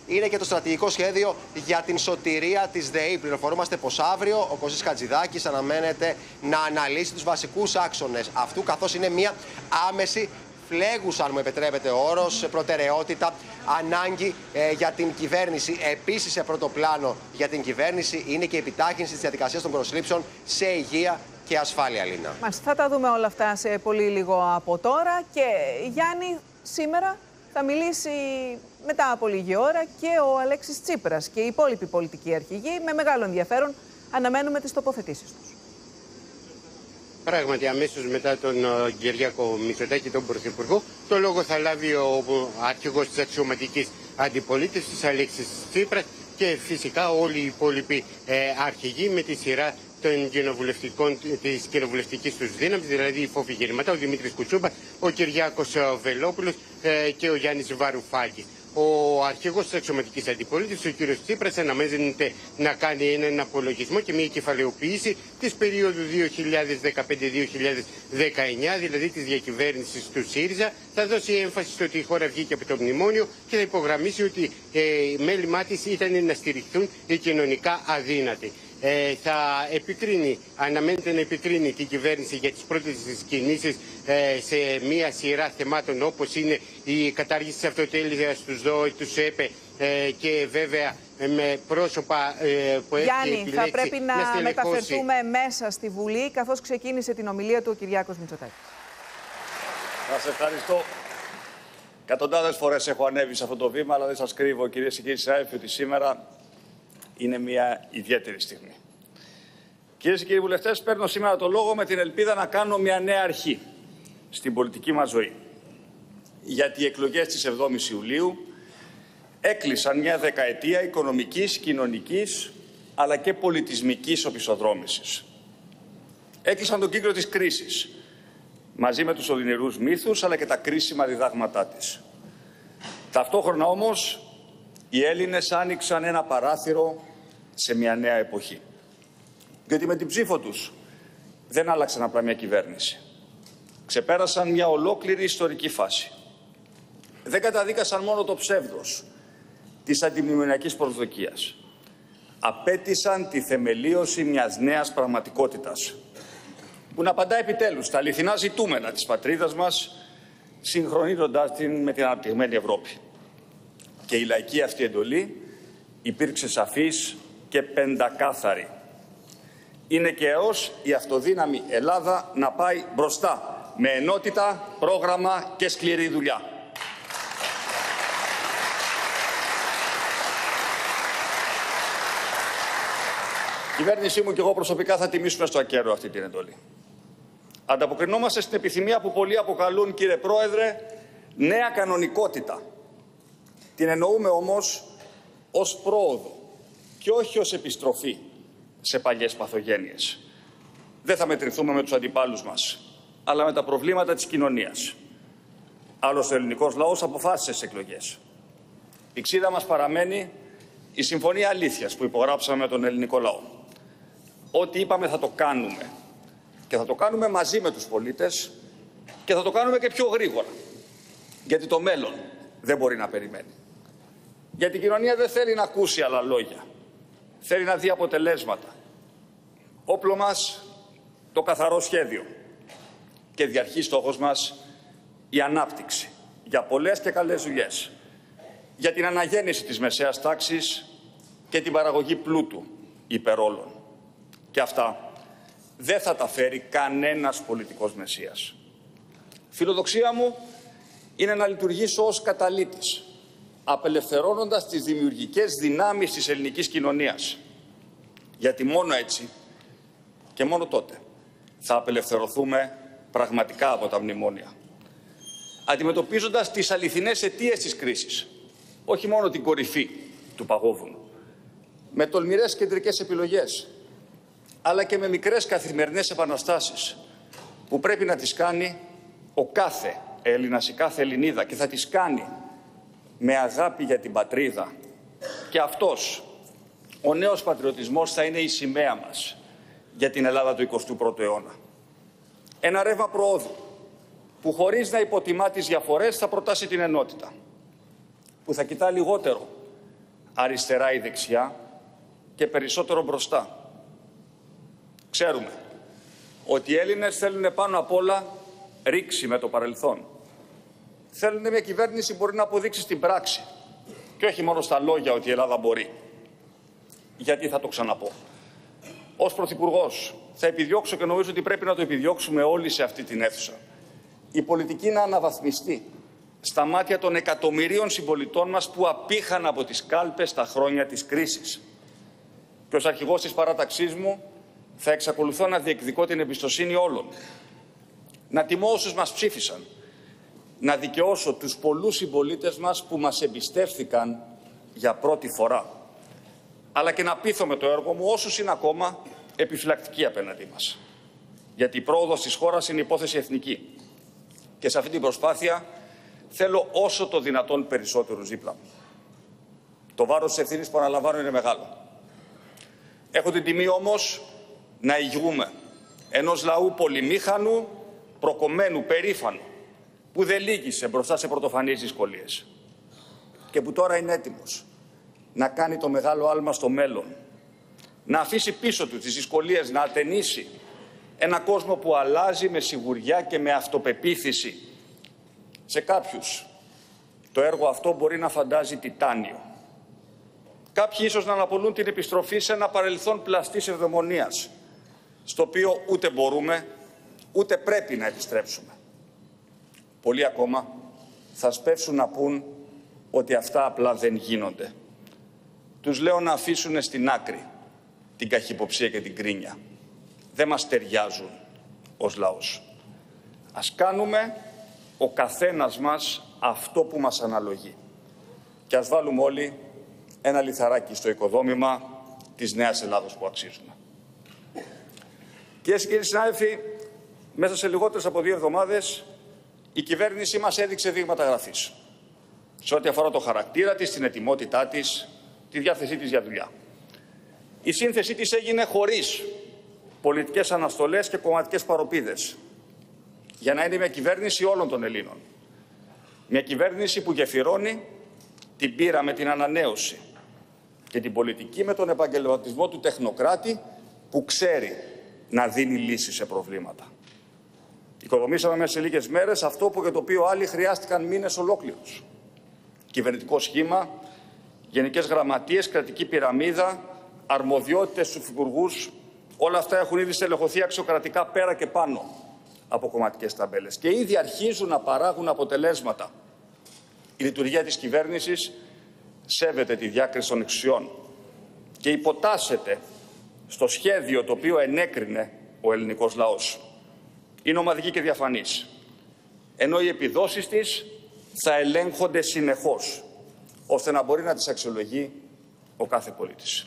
είναι και το στρατηγικό σχέδιο για την σωτηρία της ΔΕΗ. Πληροφορούμαστε πως αύριο ο Κωστής Χατζηδάκης αναμένεται να αναλύσει τους βασικούς άξονες αυτού, καθώς είναι μια άμεση φλέγουσα, αν μου επιτρέπετε ο όρος, προτεραιότητα, ανάγκη ε, για την κυβέρνηση. Επίσης, σε πρώτο πλάνο για την κυβέρνηση είναι και η επιτάχυνση της διαδικασίας των προσλήψεων σε υγεία και ασφάλεια, Λίνα. Μας, θα τα δούμε όλα αυτά σε πολύ λίγο από τώρα. Και Γιάννη, σήμερα θα μιλήσει μετά από λίγη ώρα και ο Αλέξης Τσίπρας και οι υπόλοιποι πολιτικοί αρχηγοί. Με μεγάλο ενδιαφέρον αναμένουμε τις τοποθετήσεις τους. Πράγματι, αμέσως μετά τον uh, Κυριάκο Μητσοτάκη, τον Πρωθυπουργό, το λόγο θα λάβει ο, ο αρχηγός της αξιωματικής αντιπολίτευσης, Αλέξης Τσίπρας, και φυσικά όλοι οι υπόλοιποι ε, αρχηγοί με τη σειρά των κοινοβουλευτικών, της κοινοβουλευτικής τους δύναμης, δηλαδή η Φόβη Γερηματά, ο Δημήτρης Κουτσούμπα, ο Κυριάκος Βελόπουλος ε, και ο Γιάννης Βαρουφάκης. Ο αρχηγός της αξιωματικής αντιπολίτευσης, ο κ. Τσίπρας, αναμένεται να κάνει έναν απολογισμό και μια κεφαλαιοποίηση της περίοδου δύο χιλιάδες δεκαπέντε με δύο χιλιάδες δεκαεννιά, δηλαδή της διακυβέρνησης του ΣΥΡΙΖΑ. Θα δώσει έμφαση στο ότι η χώρα βγήκε από το μνημόνιο και θα υπογραμμίσει ότι ε, μέλημά της ήταν να στηριχθούν οι κοινωνικά αδύνατοι. Ε, θα επικρίνει, αναμένεται να επικρίνει την κυβέρνηση για τις πρώτες της κινήσεις ε, σε μία σειρά θεμάτων, όπως είναι η κατάργηση της αυτοτέλειας στους ΔΟΕ, τους ΕΠΕ ε, και βέβαια ε, με πρόσωπα ε, που έχει Γιάννη, επιλέξει θα πρέπει να, να μεταφερθούμε μέσα στη Βουλή, καθώς ξεκίνησε την ομιλία του ο Κυριάκος Μητσοτάκης. Σας ευχαριστώ. Εκατοντάδες φορές έχω ανέβει σε αυτό το βήμα, αλλά δεν σας κρύβω, κυρίες και κύριοι συνάδελφοι, ότι σήμερα είναι μια ιδιαίτερη στιγμή. Κυρίες και κύριοι βουλευτές, παίρνω σήμερα το λόγο με την ελπίδα να κάνω μια νέα αρχή στην πολιτική μας ζωή. Γιατί οι εκλογές της εβδόμης Ιουλίου έκλεισαν μια δεκαετία οικονομικής, κοινωνικής, αλλά και πολιτισμικής οπισθοδρόμησης. Έκλεισαν τον κύκλο της κρίσης, μαζί με τους οδυνηρούς μύθους, αλλά και τα κρίσιμα διδάγματά της. Ταυτόχρονα όμως, οι Έλληνες άνοιξαν ένα παράθυρο σε μια νέα εποχή. Γιατί με την ψήφο τους δεν άλλαξαν απλά μια κυβέρνηση. Ξεπέρασαν μια ολόκληρη ιστορική φάση. Δεν καταδίκασαν μόνο το ψεύδος της αντιμνημονιακής προσδοκίας. Απέτησαν τη θεμελίωση μιας νέας πραγματικότητας, που να απαντά επιτέλους στα αληθινά ζητούμενα της πατρίδας μας, συγχρονίζοντας την με την αναπτυγμένη Ευρώπη. Και η λαϊκή αυτή εντολή υπήρξε σαφής και πεντακάθαρη. Είναι καιρός η αυτοδύναμη Ελλάδα να πάει μπροστά με ενότητα, πρόγραμμα και σκληρή δουλειά. Η κυβέρνησή μου και εγώ προσωπικά θα τιμήσουμε στο ακέραιο αυτή την εντολή. Ανταποκρινόμαστε στην επιθυμία που πολλοί αποκαλούν, κύριε Πρόεδρε, νέα κανονικότητα. Την εννοούμε όμως ως πρόοδο και όχι ως επιστροφή σε παλιές παθογένειες. Δεν θα μετρηθούμε με τους αντιπάλους μας, αλλά με τα προβλήματα της κοινωνίας. Άλλωστε ο ελληνικός λαός αποφάσισε στις εκλογές. Η ξίδα μας παραμένει η συμφωνία αλήθειας που υπογράψαμε με τον ελληνικό λαό. Ό,τι είπαμε θα το κάνουμε. Και θα το κάνουμε μαζί με τους πολίτες και θα το κάνουμε και πιο γρήγορα. Γιατί το μέλλον δεν μπορεί να περιμένει. Γιατί η κοινωνία δεν θέλει να ακούσει άλλα λόγια. Θέλει να δει αποτελέσματα. Όπλο μας το καθαρό σχέδιο. Και διαρχή στόχος μας η ανάπτυξη. Για πολλές και καλές δουλειές. Για την αναγέννηση της μεσαίας τάξης και την παραγωγή πλούτου υπερόλων. Και αυτά δεν θα τα φέρει κανένας πολιτικός μεσίας. Φιλοδοξία μου είναι να λειτουργήσω ως καταλύτης, απελευθερώνοντας τις δημιουργικές δυνάμεις της ελληνικής κοινωνίας. Γιατί μόνο έτσι και μόνο τότε θα απελευθερωθούμε πραγματικά από τα μνημόνια. Αντιμετωπίζοντας τις αληθινές αιτίες της κρίσης, όχι μόνο την κορυφή του παγόβουνου, με τολμηρές κεντρικές επιλογές, αλλά και με μικρές καθημερινές επαναστάσεις που πρέπει να τις κάνει ο κάθε Έλληνας, η κάθε Ελληνίδα, και θα τις κάνει με αγάπη για την πατρίδα. Και αυτός, ο νέος πατριωτισμός, θα είναι η σημαία μας για την Ελλάδα του εικοστού πρώτου αιώνα. Ένα ρεύμα προόδου που χωρίς να υποτιμά τις διαφορές θα προτάσει την ενότητα, που θα κοιτά λιγότερο αριστερά ή δεξιά και περισσότερο μπροστά. Ξέρουμε ότι οι Έλληνες θέλουν πάνω απ' όλα ρήξη με το παρελθόν. Θέλουν μια κυβέρνηση που μπορεί να αποδείξει στην πράξη και όχι μόνο στα λόγια ότι η Ελλάδα μπορεί. Γιατί θα το ξαναπώ. Ως Πρωθυπουργός θα επιδιώξω και νομίζω ότι πρέπει να το επιδιώξουμε όλοι σε αυτή την αίθουσα. Η πολιτική να αναβαθμιστεί στα μάτια των εκατομμυρίων συμπολιτών μας που απήχαν από τις κάλπες τα χρόνια της κρίσης. Και ως αρχηγός της παράταξής μου θα εξακολουθώ να διεκδικώ την εμπιστοσύνη όλων. Να τιμώ όσους μας ψήφισαν. Να δικαιώσω τους πολλούς συμπολίτες μας που μας εμπιστεύθηκαν για πρώτη φορά. Αλλά και να πείθω με το έργο μου όσους είναι ακόμα επιφυλακτικοί απέναντί μας. Γιατί η πρόοδος της χώρας είναι υπόθεση εθνική. Και σε αυτή την προσπάθεια θέλω όσο το δυνατόν περισσότερους δίπλα μου. Το βάρος της ευθύνης που αναλαμβάνω είναι μεγάλο. Έχω την τιμή όμως να ηγούμε ενός λαού πολυμήχανου, προκομμένου, περήφανου, που δεν λύγησε μπροστά σε πρωτοφανείς δυσκολίες και που τώρα είναι έτοιμος να κάνει το μεγάλο άλμα στο μέλλον, να αφήσει πίσω του τις δυσκολίες, να ατενίσει ένα κόσμο που αλλάζει με σιγουριά και με αυτοπεποίθηση. Σε κάποιους το έργο αυτό μπορεί να φαντάζει τιτάνιο. Κάποιοι ίσως να αναπολούν την επιστροφή σε ένα παρελθόν πλαστής ευδαιμονίας, στο οποίο ούτε μπορούμε, ούτε πρέπει να επιστρέψουμε. Πολλοί ακόμα θα σπεύσουν να πούν ότι αυτά απλά δεν γίνονται. Τους λέω να αφήσουν στην άκρη την καχυποψία και την κρίνια. Δεν μας ταιριάζουν ως λαός. Ας κάνουμε ο καθένας μας αυτό που μας αναλογεί. Και ας βάλουμε όλοι ένα λιθαράκι στο οικοδόμημα της νέας Ελλάδος που αξίζουμε. Κυρίες και κύριοι συνάδελφοι, μέσα σε λιγότερες από δύο εβδομάδες η κυβέρνησή μας έδειξε δείγματα γραφής σε ό,τι αφορά το χαρακτήρα της, την ετοιμότητά της, τη διάθεσή της για δουλειά. Η σύνθεσή της έγινε χωρίς πολιτικές αναστολές και κομματικές παροπίδες, για να είναι μια κυβέρνηση όλων των Ελλήνων. Μια κυβέρνηση που γεφυρώνει την πείρα με την ανανέωση και την πολιτική με τον επαγγελματισμό του τεχνοκράτη που ξέρει να δίνει λύσεις σε προβλήματα. Οικοδομήσαμε μέσα σε λίγες μέρες αυτό που για το οποίο άλλοι χρειάστηκαν μήνες ολόκληρους. Κυβερνητικό σχήμα, γενικές γραμματείες, κρατική πυραμίδα, αρμοδιότητες στους υπουργούς, όλα αυτά έχουν ήδη στελεχωθεί αξιοκρατικά πέρα και πάνω από κομματικές ταμπέλες και ήδη αρχίζουν να παράγουν αποτελέσματα. Η λειτουργία της κυβέρνησης σέβεται τη διάκριση των εξουσιών και υποτάσσεται στο σχέδιο το οποίο ενέκρινε ο ελληνικός λαός. Είναι ομαδική και διαφανής, ενώ οι επιδόσεις της θα ελέγχονται συνεχώς, ώστε να μπορεί να τις αξιολογεί ο κάθε πολίτης.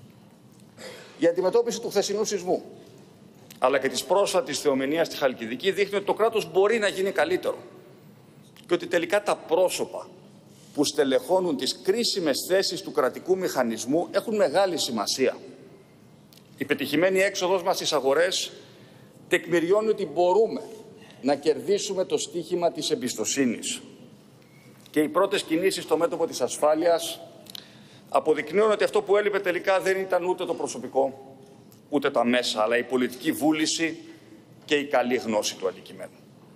Η αντιμετώπιση του χθεσινού σεισμού, αλλά και της πρόσφατης θεομηνίας στη Χαλκιδική, δείχνει ότι το κράτος μπορεί να γίνει καλύτερο και ότι τελικά τα πρόσωπα που στελεχώνουν τις κρίσιμες θέσεις του κρατικού μηχανισμού έχουν μεγάλη σημασία. Η πετυχημένη έξοδος μας στις αγορές τεκμηριώνει ότι μπορούμε να κερδίσουμε το στίχημα της εμπιστοσύνης. Και οι πρώτες κινήσεις στο μέτωπο της ασφάλειας αποδεικνύουν ότι αυτό που έλειπε τελικά δεν ήταν ούτε το προσωπικό, ούτε τα μέσα, αλλά η πολιτική βούληση και η καλή γνώση του αντικειμένου.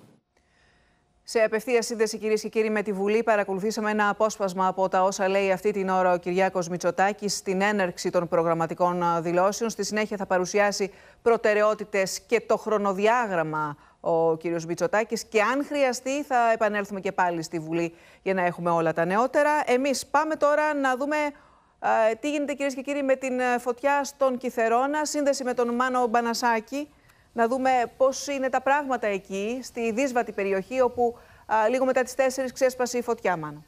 Σε απευθεία σύνδεση, κυρίες και κύριοι, με τη Βουλή, παρακολουθήσαμε ένα απόσπασμα από τα όσα λέει αυτή την ώρα ο Κυριάκος Μητσοτάκης στην έναρξη των προγραμματικών δηλώσεων. Στη συνέχεια θα παρουσιάσει προτεραιότητες και το χρονοδιάγραμμα ο κύριος Μητσοτάκης και αν χρειαστεί θα επανέλθουμε και πάλι στη Βουλή για να έχουμε όλα τα νεότερα. Εμείς πάμε τώρα να δούμε α, τι γίνεται, κυρίες και κύριοι, με την φωτιά στον Κιθερώνα, σύνδεση με τον Μάνο Μπανασάκη. Να δούμε πώς είναι τα πράγματα εκεί, στη δύσβατη περιοχή, όπου α, λίγο μετά τις τέσσερις ξέσπασε η φωτιά, Μάνο.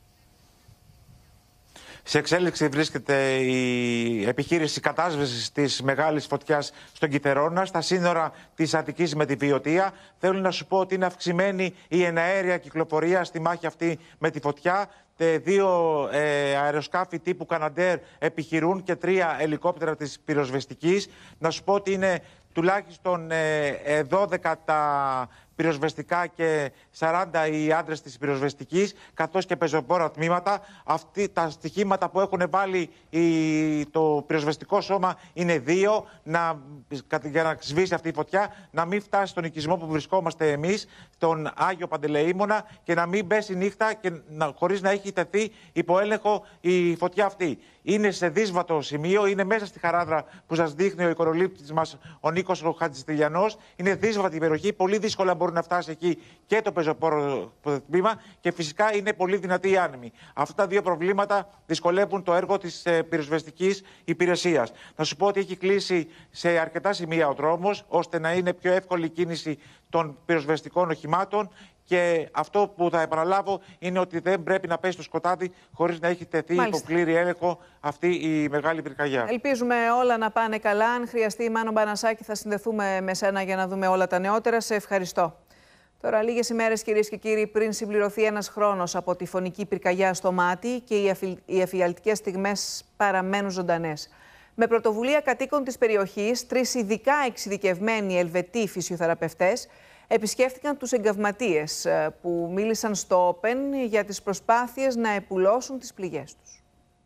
Σε εξέλιξη βρίσκεται η επιχείρηση κατάσβεσης της μεγάλης φωτιάς στον Κιθερώνα, στα σύνορα της Αττικής με τη Βιωτία. Θέλω να σου πω ότι είναι αυξημένη η εναέρια κυκλοφορία στη μάχη αυτή με τη φωτιά. Δύο ε, αεροσκάφη τύπου Καναντέρ επιχειρούν και τρία ελικόπτερα της πυροσβεστικής. Να σου πω ότι είναι τουλάχιστον ε, δώδεκα τα πυροσβεστικά και σαράντα οι άντρες της πυροσβεστικής, καθώς και πεζοπόρα τμήματα. Αυτή, τα στοιχήματα που έχουν βάλει η, το πυροσβεστικό σώμα είναι δύο, να, για να σβήσει αυτή η φωτιά, να μην φτάσει στον οικισμό που βρισκόμαστε εμείς, τον Άγιο Παντελεήμονα, και να μην πέσει νύχτα και να, χωρίς να έχει τεθεί υπό έλεγχο η φωτιά αυτή. Είναι σε δύσβατο σημείο, είναι μέσα στη χαράδρα που σας δείχνει ο εικονολήπτης μας, ο Νίκος ο Χατζηστηλιανός. Είναι δύσβατη η περιοχή, πολύ δύσκολα μπορεί να φτάσει εκεί και το πεζοπόρο τμήμα, και φυσικά είναι πολύ δυνατή η άνεμη. Αυτά τα δύο προβλήματα δυσκολεύουν το έργο της ε, πυροσβεστικής υπηρεσίας. Να σου πω ότι έχει κλείσει σε αρκετά σημεία ο δρόμος, ώστε να είναι πιο εύκολη η κίνηση των πυροσβεστικών οχημάτων. Και αυτό που θα επαναλάβω είναι ότι δεν πρέπει να πέσει το σκοτάδι χωρίς να έχει τεθεί υπό πλήρη έλεγχο αυτή η μεγάλη πυρκαγιά. Ελπίζουμε όλα να πάνε καλά. Αν χρειαστεί, Μάνο Μπανασάκη, θα συνδεθούμε με σένα για να δούμε όλα τα νεότερα. Σε ευχαριστώ. Τώρα, λίγες ημέρες, κυρίες και κύριοι, πριν συμπληρωθεί ένας χρόνος από τη φωνική πυρκαγιά στο Μάτι, και οι, αφι... οι εφιαλτικές στιγμές παραμένουν ζωντανές. Με πρωτοβουλία κατοίκων της περιοχής, τρεις ειδικά εξειδικευμένοι Ελβετοί φυσιοθεραπευτές επισκέφθηκαν τους εγκαυματίες που μίλησαν στο Open για τις προσπάθειες να επουλώσουν τις πληγές τους.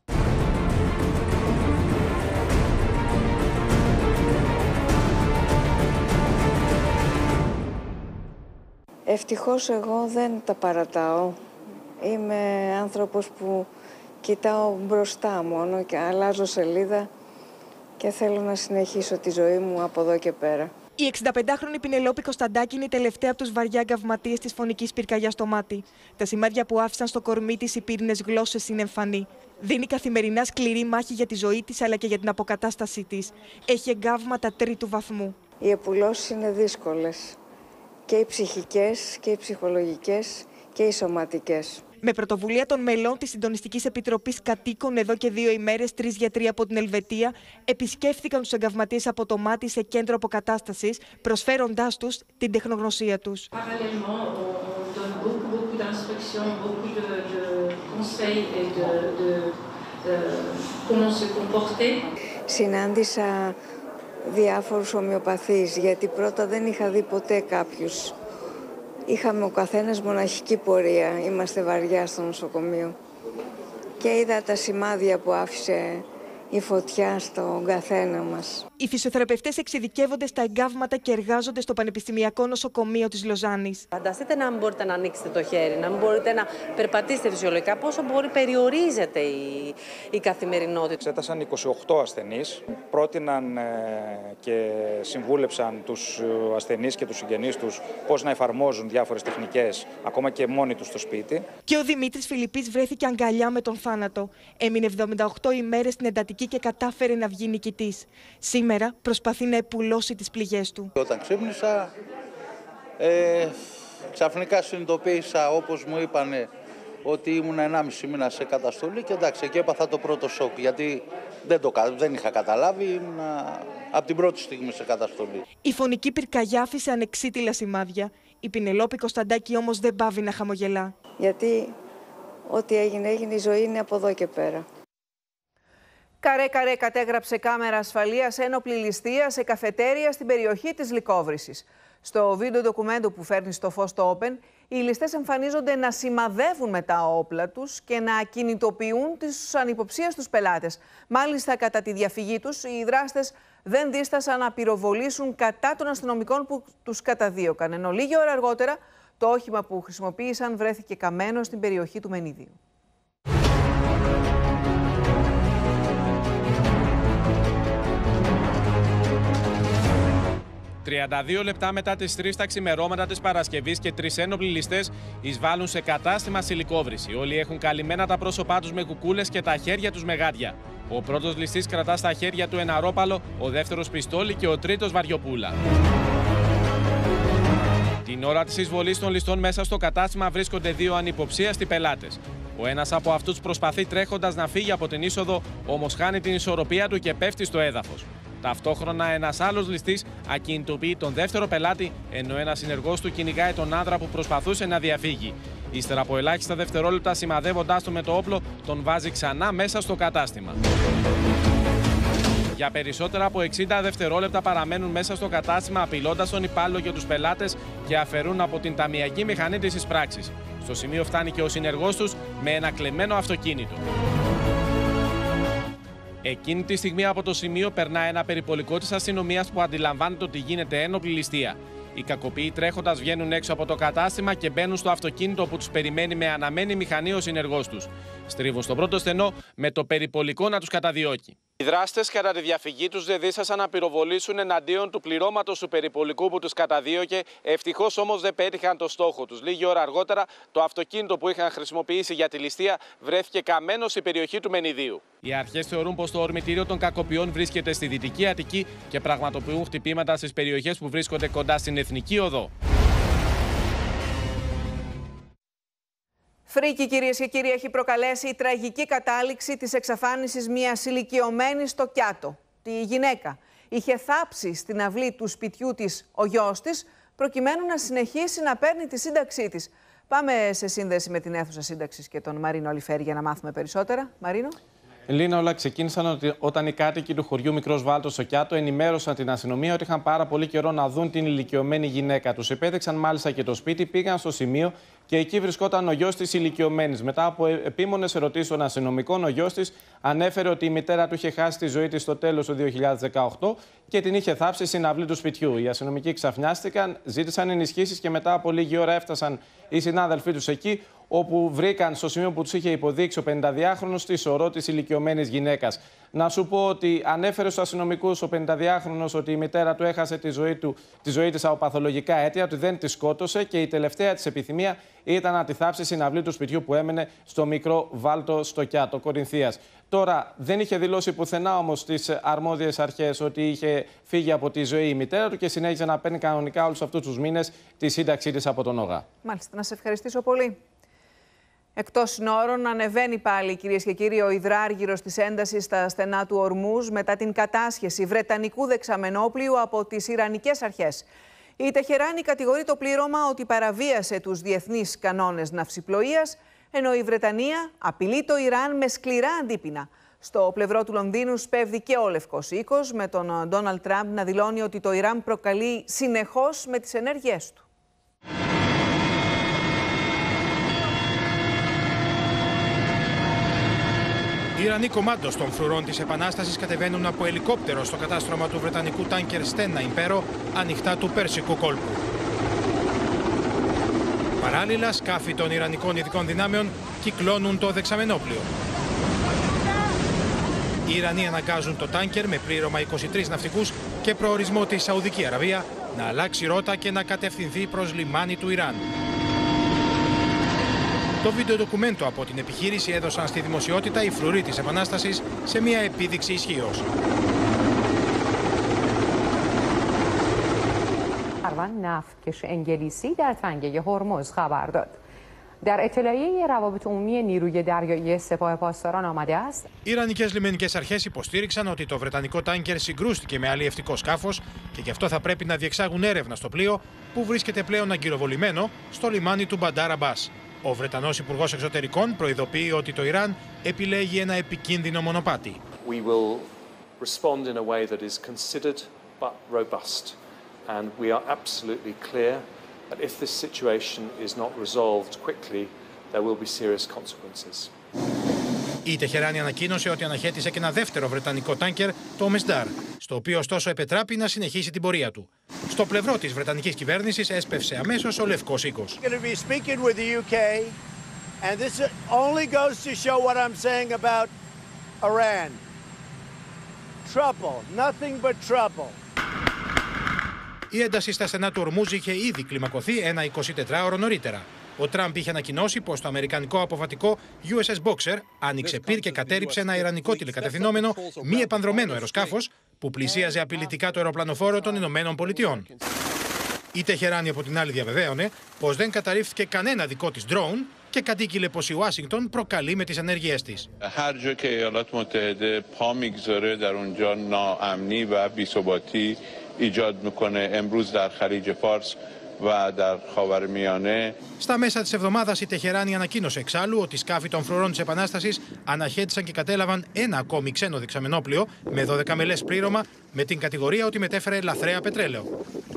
Ευτυχώς εγώ δεν τα παρατάω. Είμαι άνθρωπος που κοιτάω μπροστά μόνο και αλλάζω σελίδα και θέλω να συνεχίσω τη ζωή μου από εδώ και πέρα. Η εξηνταπεντάχρονη Πινελόπη Κωνσταντάκη είναι η τελευταία από τους βαριά εγκαυματίες της φωνικής πυρκαγιάς στο Μάτι. Τα σημάδια που άφησαν στο κορμί της οι πύρινες γλώσσες είναι εμφανή. Δίνει καθημερινά σκληρή μάχη για τη ζωή της αλλά και για την αποκατάστασή της. Έχει εγκάβματα τρίτου βαθμού. Οι επουλώσεις είναι δύσκολες. Και οι ψυχικές και οι ψυχολογικές και οι σωματικές. Με πρωτοβουλία των μελών της Συντονιστικής Επιτροπής Κατοίκων, εδώ και δύο ημέρες, τρεις γιατροί από την Ελβετία επισκέφθηκαν τους εγκαυματίες από το Μάτι σε κέντρο αποκατάστασης, προσφέροντάς τους την τεχνογνωσία τους. Συνάντησα διάφορους ομοιοπαθείς, γιατί πρώτα δεν είχα δει ποτέ κάποιους. Είχαμε ο καθένας μοναχική πορεία, είμαστε βαριά στο νοσοκομείο. Και είδα τα σημάδια που άφησε η φωτιά στον καθένα μας. Οι φυσιοθεραπευτές εξειδικεύονται στα εγκάβματα και εργάζονται στο Πανεπιστημιακό Νοσοκομείο της Λοζάνης. Φανταστείτε να μην μπορείτε να ανοίξετε το χέρι, να μην μπορείτε να περπατήσετε φυσιολογικά, πόσο μπορεί περιορίζεται η, η καθημερινότητα. Εξέτασαν είκοσι οκτώ ασθενείς, πρότειναν ε, και συμβούλεψαν τους ασθενείς και τους συγγενείς τους πώς να εφαρμόζουν διάφορες τεχνικές, ακόμα και μόνοι τους στο σπίτι. Και ο Δημήτρης Φιλιππής βρέθηκε αγκαλιά με τον θάνατο. Έμεινε εβδομήντα οκτώ ημέρες στην εντατική και κατάφερε να βγει νικητής. Σήμερα προσπαθεί να επουλώσει τις πληγές του. Όταν ξύπνησα, ε, ξαφνικά συνειδητοποίησα, όπως μου είπανε, ότι ήμουν ενάμιση μήνα σε καταστολή και εντάξει, εκεί έπαθα το πρώτο σοκ, γιατί δεν, το, δεν είχα καταλάβει, ήμουν από την πρώτη στιγμή σε καταστολή. Η φωνική πυρκαγιά άφησε ανεξίτηλα σημάδια. Η Πινελόπη Κωνσταντάκη όμως δεν πάβει να χαμογελά. Γιατί ό,τι έγινε, έγινε, η ζωή είναι από εδώ και πέρα. Καρέ-καρέ κατέγραψε κάμερα ασφαλείας ένοπλη ληστεία σε καφετέρια στην περιοχή της Λυκόβρησης. Στο βίντεο ντοκουμέντο που φέρνει στο φως το Open, οι ληστές εμφανίζονται να σημαδεύουν με τα όπλα τους και να κινητοποιούν τις ανυποψίες πελάτες. Μάλιστα, κατά τη διαφυγή τους, οι δράστες δεν δίστασαν να πυροβολήσουν κατά των αστυνομικών που τους καταδίωκαν, ενώ λίγη ώρα αργότερα το όχημα που χρησιμοποίησαν βρέθηκε καμένο στην περιοχή του Μενιδίου. τριάντα δύο λεπτά μετά τις τρεις τα ξημερώματα της Παρασκευής και τρεις ένοπλοι ληστές εισβάλλουν σε κατάστημα στη Λυκόβρηση. Όλοι έχουν καλυμμένα τα πρόσωπά τους με κουκούλες και τα χέρια τους με γάντια. Ο πρώτος ληστής κρατά στα χέρια του ένα ρόπαλο, ο δεύτερος πιστόλι και ο τρίτος βαριοπούλα. Την ώρα της εισβολής των ληστών μέσα στο κατάστημα βρίσκονται δύο ανυποψίαστοι πελάτες. Ο ένας από αυτούς προσπαθεί τρέχοντας να φύγει από την είσοδο, όμως χάνει την ισορροπία του και πέφτει στο έδαφος. Ταυτόχρονα ένας άλλος ληστής ακινητοποιεί τον δεύτερο πελάτη, ενώ ένας συνεργός του κυνηγάει τον άντρα που προσπαθούσε να διαφύγει. Ύστερα από ελάχιστα δευτερόλεπτα, σημαδεύοντάς τον με το όπλο, τον βάζει ξανά μέσα στο κατάστημα. Για περισσότερα από εξήντα δευτερόλεπτα παραμένουν μέσα στο κατάστημα απειλώντας τον υπάλληλο και τους πελάτες και αφαιρούν από την ταμιακή μηχανή της εισπράξης. Στο σημείο φτάνει και ο συνεργός τους με ένα κλεμμένο αυτοκίνητο. Εκείνη τη στιγμή από το σημείο περνά ένα περιπολικό της αστυνομίας που αντιλαμβάνεται ότι γίνεται ένοπλη ληστεία. Οι κακοποιοί τρέχοντας βγαίνουν έξω από το κατάστημα και μπαίνουν στο αυτοκίνητο που τους περιμένει με αναμένη μηχανή ο συνεργός τους. Στρίβουν στον πρώτο στενό με το περιπολικό να τους καταδιώκει. Οι δράστες κατά τη διαφυγή τους δεν δίστασαν να πυροβολήσουν εναντίον του πληρώματος του περιπολικού που τους καταδίωκε. Ευτυχώς όμως δεν πέτυχαν το στόχο τους. Λίγη ώρα αργότερα το αυτοκίνητο που είχαν χρησιμοποιήσει για τη ληστεία βρέθηκε καμένο στη περιοχή του Μενιδίου. Οι αρχές θεωρούν πως το ορμητήριο των κακοποιών βρίσκεται στη Δυτική Αττική και πραγματοποιούν χτυπήματα στις περιοχές που βρίσκονται κοντά στην Εθνική Οδό. Φρίκη, κυρίες και κύριοι, έχει προκαλέσει η τραγική κατάληξη της εξαφάνισης μιας ηλικιωμένης στο Κιάτο. Τη γυναίκα είχε θάψει στην αυλή του σπιτιού της ο γιος της, προκειμένου να συνεχίσει να παίρνει τη σύνταξή της. Πάμε σε σύνδεση με την αίθουσα σύνταξης και τον Μαρίνο Αλιφέρη για να μάθουμε περισσότερα. Μαρίνο. Ελίνα, όλα ξεκίνησαν ότι όταν οι κάτοικοι του χωριού Μικρός Βάλτος στο Κιάτο ενημέρωσαν την αστυνομία ότι είχαν πάρα πολύ καιρό να δουν την ηλικιωμένη γυναίκα. Τους υπέδειξαν μάλιστα και το σπίτι, πήγαν στο σημείο και εκεί βρισκόταν ο γιος της ηλικιωμένης. Μετά από επίμονες ερωτήσεις των αστυνομικών, ο γιος της ανέφερε ότι η μητέρα του είχε χάσει τη ζωή της στο τέλος του δύο χιλιάδες δεκαοκτώ και την είχε θάψει στην αυλή του σπιτιού. Οι αστυνομικοί ξαφνιάστηκαν, ζήτησαν ενισχύσεις και μετά από λίγη ώρα έφτασαν οι συνάδελφοί τους εκεί, όπου βρήκαν στο σημείο που τους είχε υποδείξει ο πενηνταδυάχρονος τη σωρό της ηλικιωμένης γυναίκας. Να σου πω ότι ανέφερε στους αστυνομικούς ο πενηνταδυάχρονος ότι η μητέρα του έχασε τη ζωή, του, τη ζωή της από παθολογικά αίτια, ότι δεν τη σκότωσε και η τελευταία της επιθυμία ήταν να τη θάψει στην αυλή του σπιτιού που έμενε στο Μικρό Βάλτο στο Κιάτο Κορινθίας. Τώρα δεν είχε δηλώσει πουθενά όμως στις αρμόδιες αρχές ότι είχε φύγει από τη ζωή η μητέρα του και συνέχιζε να παίρνει κανονικά όλους αυτούς τους μήνες τη σύνταξή της από τον ΟΓΑ. Μάλιστα, να σε ευχαριστήσω πολύ. Εκτός συνόρων, ανεβαίνει πάλι, κυρίες και κύριοι, ο υδράργυρος της έντασης στα στενά του Ορμούζ μετά την κατάσχεση βρετανικού δεξαμενόπλοιου από τις Ιρανικές αρχές. Η Τεχεράνη κατηγορεί το πλήρωμα ότι παραβίασε τους διεθνείς κανόνες ναυσιπλοείας, ενώ η Βρετανία απειλεί το Ιράν με σκληρά αντίπεινα. Στο πλευρό του Λονδίνου σπέβδει και ο Λευκός Οίκος, με τον Ντόναλντ Τραμπ να δηλώνει ότι το Ιράν προκαλεί συνεχώς με τις ενέργειές του. Οι Ιρανοί κομμάντος των φρουρών της Επανάστασης κατεβαίνουν από ελικόπτερο στο κατάστρωμα του βρετανικού τάνκερ Στένα Ιμπέρο, ανοιχτά του Πέρσικου κόλπου. Παράλληλα, σκάφη των Ιρανικών ειδικών δυνάμεων κυκλώνουν το δεξαμενόπλιο. Οι Ιρανοί αναγκάζουν το τάνκερ με πλήρωμα είκοσι τρεις ναυτικούς και προορισμό τη Σαουδική Αραβία να αλλάξει ρότα και να κατευθυνθεί προς λιμάνι του Ιράν. Το βίντεο ντοκουμέντο από την επιχείρηση έδωσαν στη δημοσιότητα οι φρουροί της Επανάστασης σε μια επίδειξη ισχύως. نفتکش انگلیسی در تنگه هرمز خبر داد. در اطلاعیه روابط عمومی نیروی دریایی سپاه پاسداران آمده است. Οι Ιρανικές λιμενικές αρχές υποστήριξαν ότι το βρετανικό τάνκερ συγκρούστηκε με αλλιευτικό σκάφος και γι' αυτό θα πρέπει να διεξάγουν έρευνα στο πλοίο που βρίσκεται πλέον αγκυροβολημένο στο λιμάνι του Μπαντάρ Αμπάς. Ο Βρετανός Υπουργός Εξωτερικών προειδοποιεί ότι το Ιράν επιλέγει ένα επικίνδυνο μονοπάτι. We will respond in a way that is considered but robust. And we are absolutely clear that if this situation is not resolved quickly, there will be serious consequences. Η Τεχεράνη ανακοίνωσε ότι αναχέτησε και ένα δεύτερο βρετανικό τάνκερ, το Μεσντάρ, στο οποίο ωστόσο επετράπη να συνεχίσει την πορεία του. Στο πλευρό της βρετανικής κυβέρνησης έσπευσε αμέσως ο Λευκός Οίκος. Η ένταση στα στενά του Ορμούζ είχε ήδη κλιμακωθεί ένα εικοσιτετράωρο νωρίτερα. Ο Τραμπ είχε ανακοινώσει πως το αμερικανικό αποβατικό γιου ες ες Boxer άνοιξε πυρ και κατέρριψε ένα ιρανικό τηλεκατευθυνόμενο μη επανδρωμένο αεροσκάφος που πλησίαζε απειλητικά το αεροπλανοφόρο των Ηνωμένων Πολιτειών. Η Τεχεράνη από την άλλη διαβεβαίωνε πως δεν καταρρίφθηκε κανένα δικό της drone και κατήγγειλε πως η Ουάσιγκτον προκαλεί με τις ενέργειές της. ایجاد میکنه امروز در خلیج فارس Στα μέσα της εβδομάδας η Τεχεράνη ανακοίνωσε εξάλλου ότι σκάφη των φρουρών της Επανάστασης αναχέτησαν και κατέλαβαν ένα ακόμη ξένο δεξαμενόπλοιο με δώδεκα μελές πλήρωμα με την κατηγορία ότι μετέφερε λαθρέα πετρέλαιο.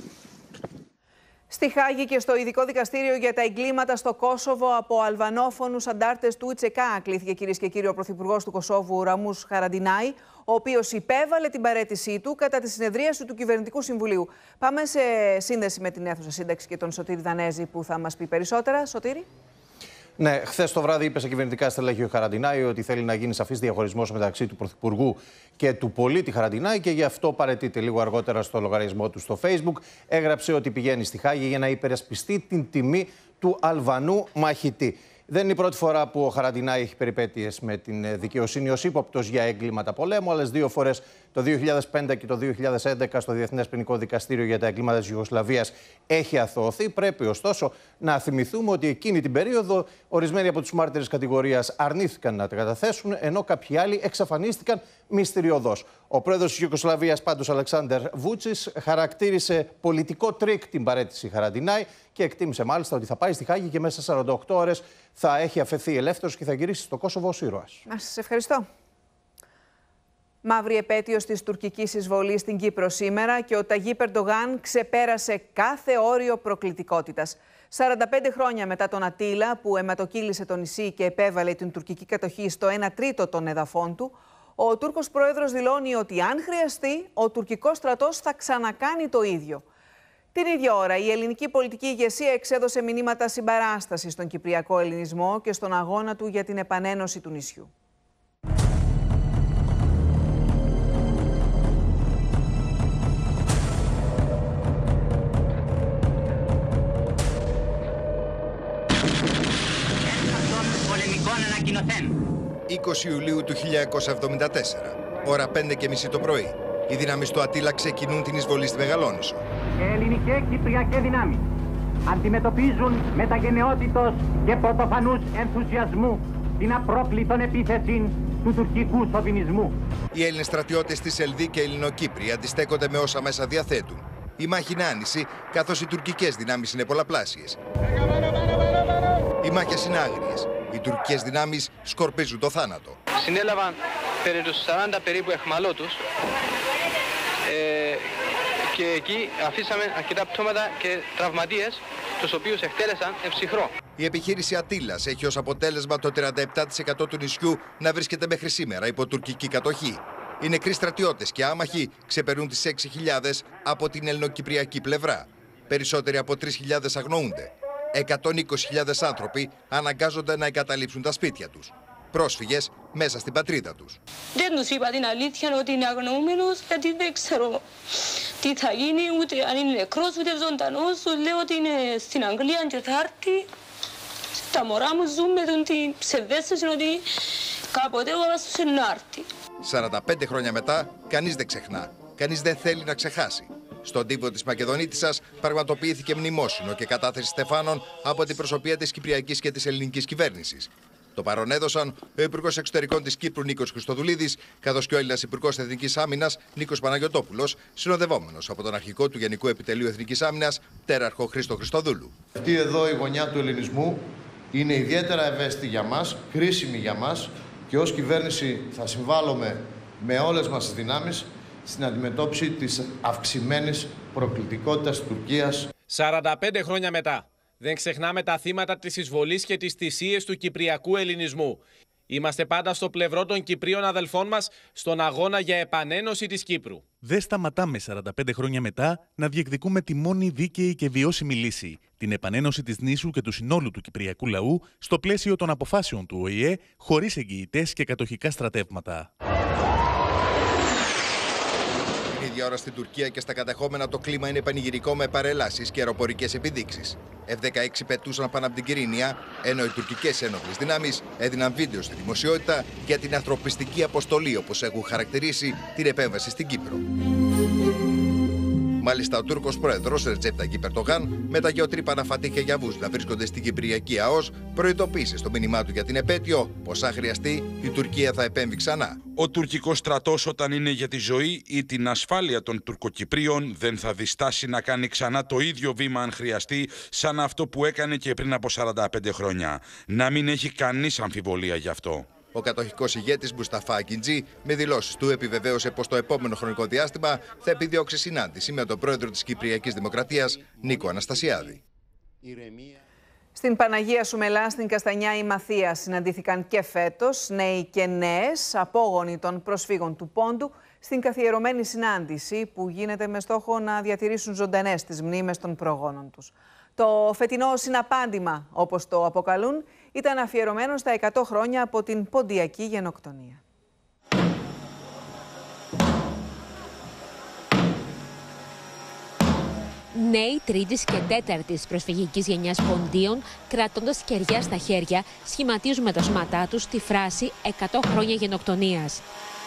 Στη Χάγη και στο ειδικό δικαστήριο για τα εγκλήματα στο Κόσοβο από αλβανόφωνους αντάρτες του Ιτσεκά κλήθηκε, κυρίες και κύριοι, ο Πρωθυπουργός του Κωσόβου Ραμούς Χαραντινάη, ο οποίος υπέβαλε την παραίτησή του κατά τη συνεδρίαση του Κυβερνητικού Συμβουλίου. Πάμε σε σύνδεση με την αίθουσα σύνταξη και τον Σωτήρη Δανέζη που θα μας πει περισσότερα. Σωτήρη. Ναι, χθες το βράδυ είπε σε κυβερνητικά στελέχη ο Χαραντινάη ότι θέλει να γίνει σαφής διαχωρισμός μεταξύ του Πρωθυπουργού και του πολίτη Χαραντινάη και γι' αυτό παραιτείται. Λίγο αργότερα στο λογαριασμό του στο Facebook έγραψε ότι πηγαίνει στη Χάγη για να υπερασπιστεί την τιμή του Αλβανού μαχητή. Δεν είναι η πρώτη φορά που ο Χαραντινάη έχει περιπέτειες με την δικαιοσύνη ως ύποπτος για έγκληματα πολέμου. Άλλες δύο φορές, το δύο χιλιάδες πέντε και το δύο χιλιάδες έντεκα, στο Διεθνές Ποινικό Δικαστήριο για τα εγκλήματα της Ιουγκοσλαβίας έχει αθωωωθεί. Πρέπει ωστόσο να θυμηθούμε ότι εκείνη την περίοδο ορισμένοι από τους μάρτυρες κατηγορίας αρνήθηκαν να τα καταθέσουν, ενώ κάποιοι άλλοι εξαφανίστηκαν μυστηριωδώς. Ο πρόεδρος της Ιουγκοσλαβίας, πάντως, Αλεξάντερ Βούτσις, χαρακτήρισε πολιτικό τρίκ την παραίτηση Χαραντινάη και εκτίμησε μάλιστα ότι θα πάει στη Χάγη και μέσα σε σαράντα οκτώ ώρες θα έχει αφαιθεί ελεύθερος και θα γυρίσει στο Κόσοβο ως ήρωας. Να σας ευχαριστώ. Μαύρη επέτειος της τουρκικής εισβολής στην Κύπρο σήμερα και ο Ταγίπ Ερντογάν ξεπέρασε κάθε όριο προκλητικότητας. σαράντα πέντε χρόνια μετά τον Ατίλα που αιματοκύλησε το νησί και επέβαλε την τουρκική κατοχή στο ένα τρίτο των εδαφών του, ο Τούρκος πρόεδρος δηλώνει ότι αν χρειαστεί, ο τουρκικός στρατός θα ξανακάνει το ίδιο. Την ίδια ώρα, η ελληνική πολιτική ηγεσία εξέδωσε μηνύματα συμπαράστασης στον κυπριακό ελληνισμό και στον αγώνα του για την επανένωση του νησιού. είκοσι Ιουλίου του χίλια εννιακόσια εβδομήντα τέσσερα, ώρα πέντε και μισή το πρωί, οι δυνάμεις του Ατίλα ξεκινούν την εισβολή στη Μεγαλόνισσο. Ελληνικές κυπριακές δυνάμεις αντιμετωπίζουν με τα γενναιότητος και πρωτοφανούς ενθουσιασμού την απρόκλητον επίθεση του τουρκικού σοβινισμού. Οι Έλληνες στρατιώτες της Ελδί και Ελληνοκύπροι αντιστέκονται με όσα μέσα διαθέτουν. Η μάχη είναι άνηση, καθώς οι τουρκικές δυνάμεις είναι πολλαπλάσιες. Οι μάχες είναι άγριες. Οι τουρκικές δυνάμεις σκορπίζουν το θάνατο. Συνέλαβαν περί τους σαράντα περίπου αιχμαλώτους ε, και εκεί αφήσαμε αρκετά πτώματα και τραυματίες, τους οποίους εκτέλεσαν εψυχρό. Η επιχείρηση Ατήλας έχει ως αποτέλεσμα το τριάντα επτά τοις εκατό του νησιού να βρίσκεται μέχρι σήμερα υπό τουρκική κατοχή. Οι νεκροί στρατιώτες και άμαχοι ξεπερνούν τις έξι χιλιάδες από την ελληνοκυπριακή πλευρά. Περισσότεροι από τρεις χιλιάδες αγνοούνται. εκατόν είκοσι χιλιάδες άνθρωποι αναγκάζονται να εγκαταλείψουν τα σπίτια τους. Πρόσφυγες μέσα στην πατρίδα τους. Δεν τους είπα την αλήθεια ότι είναι αγνοούμενος, γιατί δεν ξέρω τι θα γίνει, ούτε αν είναι νεκρός, ούτε ζωντανός. Τους λέω ότι είναι στην Αγγλία και θα έρθει. Τα μωρά μου ζουν με τον την ψευδέστηση ότι κάποτε ο άλλος τους είναι να έρθει. σαράντα πέντε χρόνια μετά, κανείς δεν ξεχνά. Κανείς δεν θέλει να ξεχάσει. Στον τύπο της Μακεδονίτισσας πραγματοποιήθηκε μνημόσυνο και κατάθεση στεφάνων από την προσωπία της Κυπριακής και της ελληνικής κυβέρνησης. Το παρόν έδωσαν ο Υπουργός Εξωτερικών της Κύπρου Νίκος Χριστοδουλίδης, καθώς και ο Έλληνας Υπουργός Εθνικής Άμυνας Νίκος Παναγιωτόπουλος, συνοδευόμενος από τον αρχηγό του Γενικού Επιτελείου Εθνικής Άμυνας, τέραρχο Χρήστο Χριστοδούλου. Αυτή εδώ η γωνιά του ελληνισμού είναι ιδιαίτερα ευαίσθητη για μας, κρίσιμη για μας και ως κυβέρνηση θα συμβάλλουμε με όλες μας τις δυνάμεις στην αντιμετώπιση της αυξημένης προκλητικότητας της Τουρκίας. σαράντα πέντε χρόνια μετά, δεν ξεχνάμε τα θύματα της εισβολής και τις θυσίες του κυπριακού ελληνισμού. Είμαστε πάντα στο πλευρό των Κυπρίων αδελφών μας στον αγώνα για επανένωση της Κύπρου. Δεν σταματάμε σαράντα πέντε χρόνια μετά να διεκδικούμε τη μόνη δίκαιη και βιώσιμη λύση, την επανένωση της νήσου και του συνόλου του κυπριακού λαού στο πλαίσιο των αποφάσεων του Ο Η Ε, χωρίς εγγυητές και κατοχικά στρατεύματα. Την ίδια ώρα στην Τουρκία και στα κατεχόμενα το κλίμα είναι πανηγυρικό με παρελάσεις και αεροπορικές επιδείξεις. εφ δεκαέξι πετούσαν πάνω από την Κυρίνια, ενώ οι τουρκικές ένοπλες δυνάμεις έδιναν βίντεο στη δημοσιότητα για την ανθρωπιστική αποστολή, όπως έχουν χαρακτηρίσει την επέμβαση στην Κύπρο. Μάλιστα, ο Τούρκος πρόεδρος Ρετζέπ Ταγιπ Ερντογάν, με τα γεωτρύπανα Φατίχ και Γιαβούς να βρίσκονται στην Κυπριακή ΑΟΣ, προειδοποίησε στο μήνυμά του για την επέτειο πως αν χρειαστεί η Τουρκία θα επέμβει ξανά. Ο τουρκικός στρατός, όταν είναι για τη ζωή ή την ασφάλεια των Τουρκοκυπρίων, δεν θα διστάσει να κάνει ξανά το ίδιο βήμα αν χρειαστεί, σαν αυτό που έκανε και πριν από σαράντα πέντε χρόνια. Να μην έχει κανείς αμφιβολία γι' αυτό. Ο κατοχικός ηγέτης Μουσταφά Ακιντζή, με δηλώσεις του, επιβεβαίωσε πως το επόμενο χρονικό διάστημα θα επιδιώξει συνάντηση με τον πρόεδρο της Κυπριακής Δημοκρατίας, Νίκο Αναστασιάδη. Στην Παναγία Σουμελά, στην Καστανιά Ημαθία, συναντήθηκαν και φέτος νέοι και νέες απόγονοι των προσφύγων του Πόντου στην καθιερωμένη συνάντηση που γίνεται με στόχο να διατηρήσουν ζωντανές τις μνήμες των προγόνων τους. Το φετινό συναπάντημα, όπως το αποκαλούν, ήταν αφιερωμένο στα εκατό χρόνια από την ποντιακή γενοκτονία. Νέοι τρίτης και τέταρτης προσφυγικής γενιάς Ποντίων, κρατώντας κεριά στα χέρια, σχηματίζουν με τα σώματά τους τη φράση «εκατό χρόνια γενοκτονίας».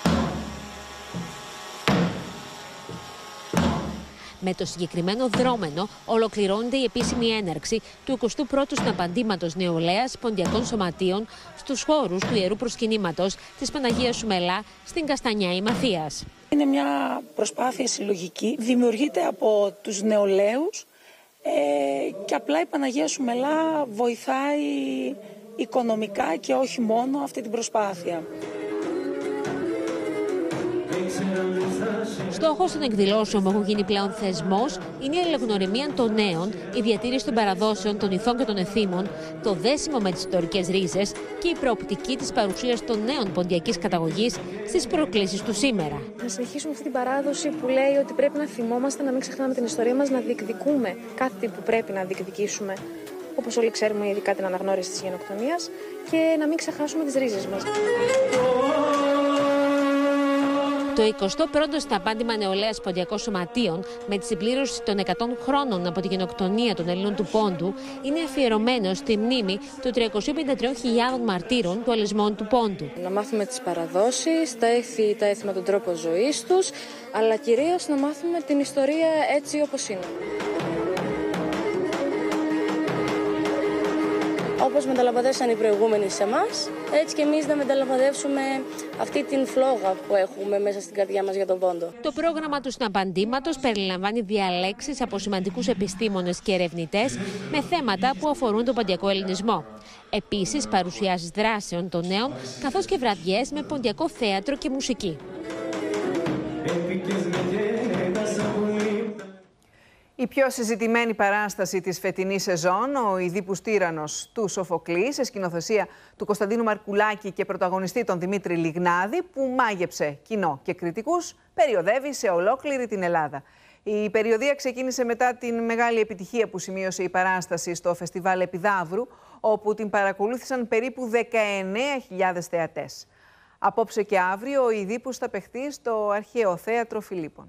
Με το συγκεκριμένο δρόμενο ολοκληρώνεται η επίσημη έναρξη του εικοστού πρώτου συναπαντήματος νεολαίας ποντιακών σωματείων στους χώρους του Ιερού Προσκυνήματος της Παναγίας Σουμελά στην Καστανιά Ημαθίας. Είναι μια προσπάθεια συλλογική, δημιουργείται από τους νεολαίους ε, και απλά η Παναγία Σουμελά βοηθάει οικονομικά και όχι μόνο αυτή την προσπάθεια. Στόχος των εκδηλώσεων που έχουν γίνει πλέον θεσμός είναι η αλληλογνωριμία των νέων, η διατήρηση των παραδόσεων, των ηθών και των εθήμων, το δέσιμο με τις ιστορικές ρίζες και η προοπτική της παρουσίας των νέων ποντιακής καταγωγής στις προκλήσεις του σήμερα. Να συνεχίσουμε αυτή την παράδοση που λέει ότι πρέπει να θυμόμαστε, να μην ξεχνάμε την ιστορία μας, να διεκδικούμε κάτι που πρέπει να διεκδικήσουμε, όπως όλοι ξέρουμε, ειδικά την αναγνώριση της γενοκτονίας, και να μην ξεχάσουμε τις ρίζες μας. Το εικοστό πρώτο συναπάντημα νεολαίας ποντιακών σωματείων, με τη συμπλήρωση των εκατό χρόνων από τη γενοκτονία των Ελλήνων του Πόντου, είναι αφιερωμένο στη μνήμη των τριακοσίων πενήντα τριών χιλιάδων μαρτύρων του αλυσμών του Πόντου. Να μάθουμε τις παραδόσεις, τα έθι, τα έθιμα, τον τρόπο ζωής τους, αλλά κυρίως να μάθουμε την ιστορία έτσι όπως είναι. Όπως μεταλαμπαδεύσαν οι προηγούμενοι σε εμάς, έτσι και εμείς να μεταλαμπαδεύσουμε αυτή την φλόγα που έχουμε μέσα στην καρδιά μας για τον Πόντο. Το πρόγραμμα του συναπαντήματος περιλαμβάνει διαλέξεις από σημαντικούς επιστήμονες και ερευνητές με θέματα που αφορούν τον ποντιακό ελληνισμό. Επίσης, παρουσιάσεις δράσεων των νέων, καθώς και βραδιές με ποντιακό θέατρο και μουσική. Η πιο συζητημένη παράσταση της φετινής σεζόν, ο Ιδίππους Τύραννος του Σοφοκλή, σε σκηνοθεσία του Κωνσταντίνου Μαρκουλάκη και πρωταγωνιστή τον Δημήτρη Λιγνάδη, που μάγεψε κοινό και κριτικούς, περιοδεύει σε ολόκληρη την Ελλάδα. Η περιοδεία ξεκίνησε μετά την μεγάλη επιτυχία που σημείωσε η παράσταση στο Φεστιβάλ Επιδαύρου, όπου την παρακολούθησαν περίπου δεκαεννέα χιλιάδες θεατές. Απόψε και αύριο ο Ιδίππους θα παιχτεί στο Αρχαίο Θέατρο Φιλίππων.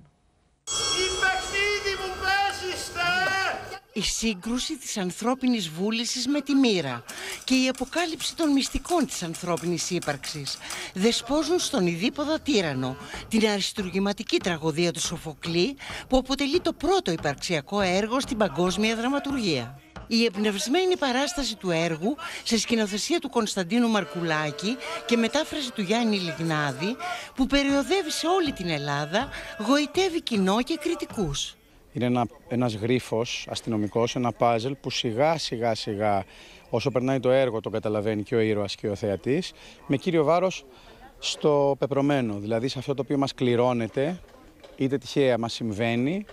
Η σύγκρουση της ανθρώπινης βούλησης με τη μοίρα και η αποκάλυψη των μυστικών της ανθρώπινης ύπαρξης δεσπόζουν στον Ιδίπποδα Τύραννο, την αριστουργηματική τραγωδία του Σοφοκλή, που αποτελεί το πρώτο υπαρξιακό έργο στην παγκόσμια δραματουργία. Η εμπνευσμένη παράσταση του έργου, σε σκηνοθεσία του Κωνσταντίνου Μαρκουλάκη και μετάφραση του Γιάννη Λιγνάδη, που περιοδεύει σε όλη την Ελλάδα, γοητεύει κοινό και κριτικούς. Είναι ένα, ένας γρίφος αστυνομικός, ένα πάζελ που σιγά σιγά σιγά όσο περνάει το έργο το καταλαβαίνει και ο ήρωας και ο θεατής, με κύριο βάρος στο πεπρωμένο, δηλαδή σε αυτό το οποίο μας κληρώνεται, είτε τυχαία μας συμβαίνει.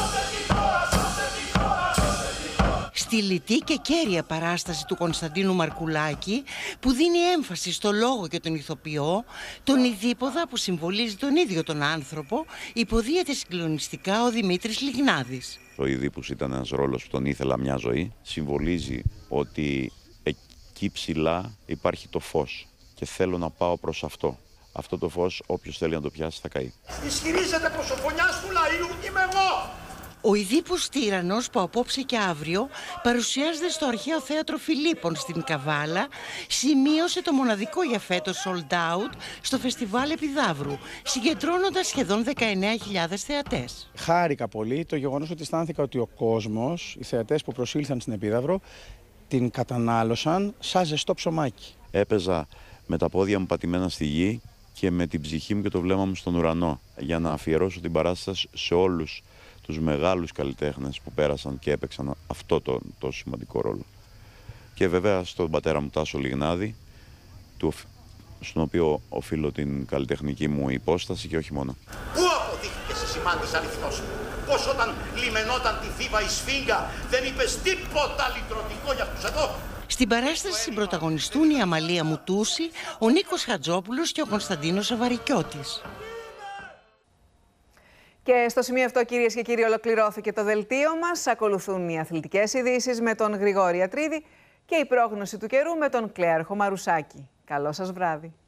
Στη λιτή και κέρια παράσταση του Κωνσταντίνου Μαρκουλάκη, που δίνει έμφαση στο λόγο και τον ηθοποιό, τον Ιδίπποδα που συμβολίζει τον ίδιο τον άνθρωπο, υποδίεται συγκλονιστικά ο Δημήτρης Λιγνάδης. Ο Ιδίππους ήταν ένας ρόλος που τον ήθελα μια ζωή. Συμβολίζει ότι εκεί ψηλά υπάρχει το φως και θέλω να πάω προς αυτό. Αυτό το φως όποιος θέλει να το πιάσει θα καεί. Ισχυρίζεται πως ο φωνιάς του λαΐου είμαι εγώ. Ο Ιδίππος Τύραννος, που απόψε και αύριο παρουσιάζεται στο Αρχαίο Θέατρο Φιλίππων στην Καβάλα, σημείωσε το μοναδικό για φέτος sold out στο Φεστιβάλ Επιδαύρου, συγκεντρώνοντας σχεδόν δεκαεννέα χιλιάδες θεατές. Χάρηκα πολύ το γεγονός ότι αισθάνθηκα ότι ο κόσμος, οι θεατές που προσήλθαν στην Επίδαυρο, την κατανάλωσαν σαν ζεστό ψωμάκι. Έπαιζα με τα πόδια μου πατημένα στη γη και με την ψυχή μου και το βλέμμα μου στον ουρανό, για να αφιερώσω την παράσταση σε όλους τους μεγάλους καλλιτέχνες που πέρασαν και έπαιξαν αυτό το, το σημαντικό ρόλο. Και βέβαια στον πατέρα μου Τάσο Λιγνάδη, του, στον οποίο οφείλω την καλλιτεχνική μου υπόσταση και όχι μόνο. Πού αποδείχτηκες εσύ σημάντης αληθινός? Πως όταν λιμενόταν τη Θήβα η Σφίγγα δεν είπες τίποτα λυτρωτικό για αυτούς εδώ? Στην παράσταση συμπρωταγωνιστούν η Αμαλία Μουτούση, ο Νίκος Χατζόπουλος και ο Κωνσταντίνος Αβαρικιώτης. Και στο σημείο αυτό, κυρίες και κύριοι, ολοκληρώθηκε το δελτίο μας. Ακολουθούν οι αθλητικές ειδήσεις με τον Γρηγόρη Ατρίδη και η πρόγνωση του καιρού με τον Κλέαρχο Μαρουσάκη. Καλό σας βράδυ.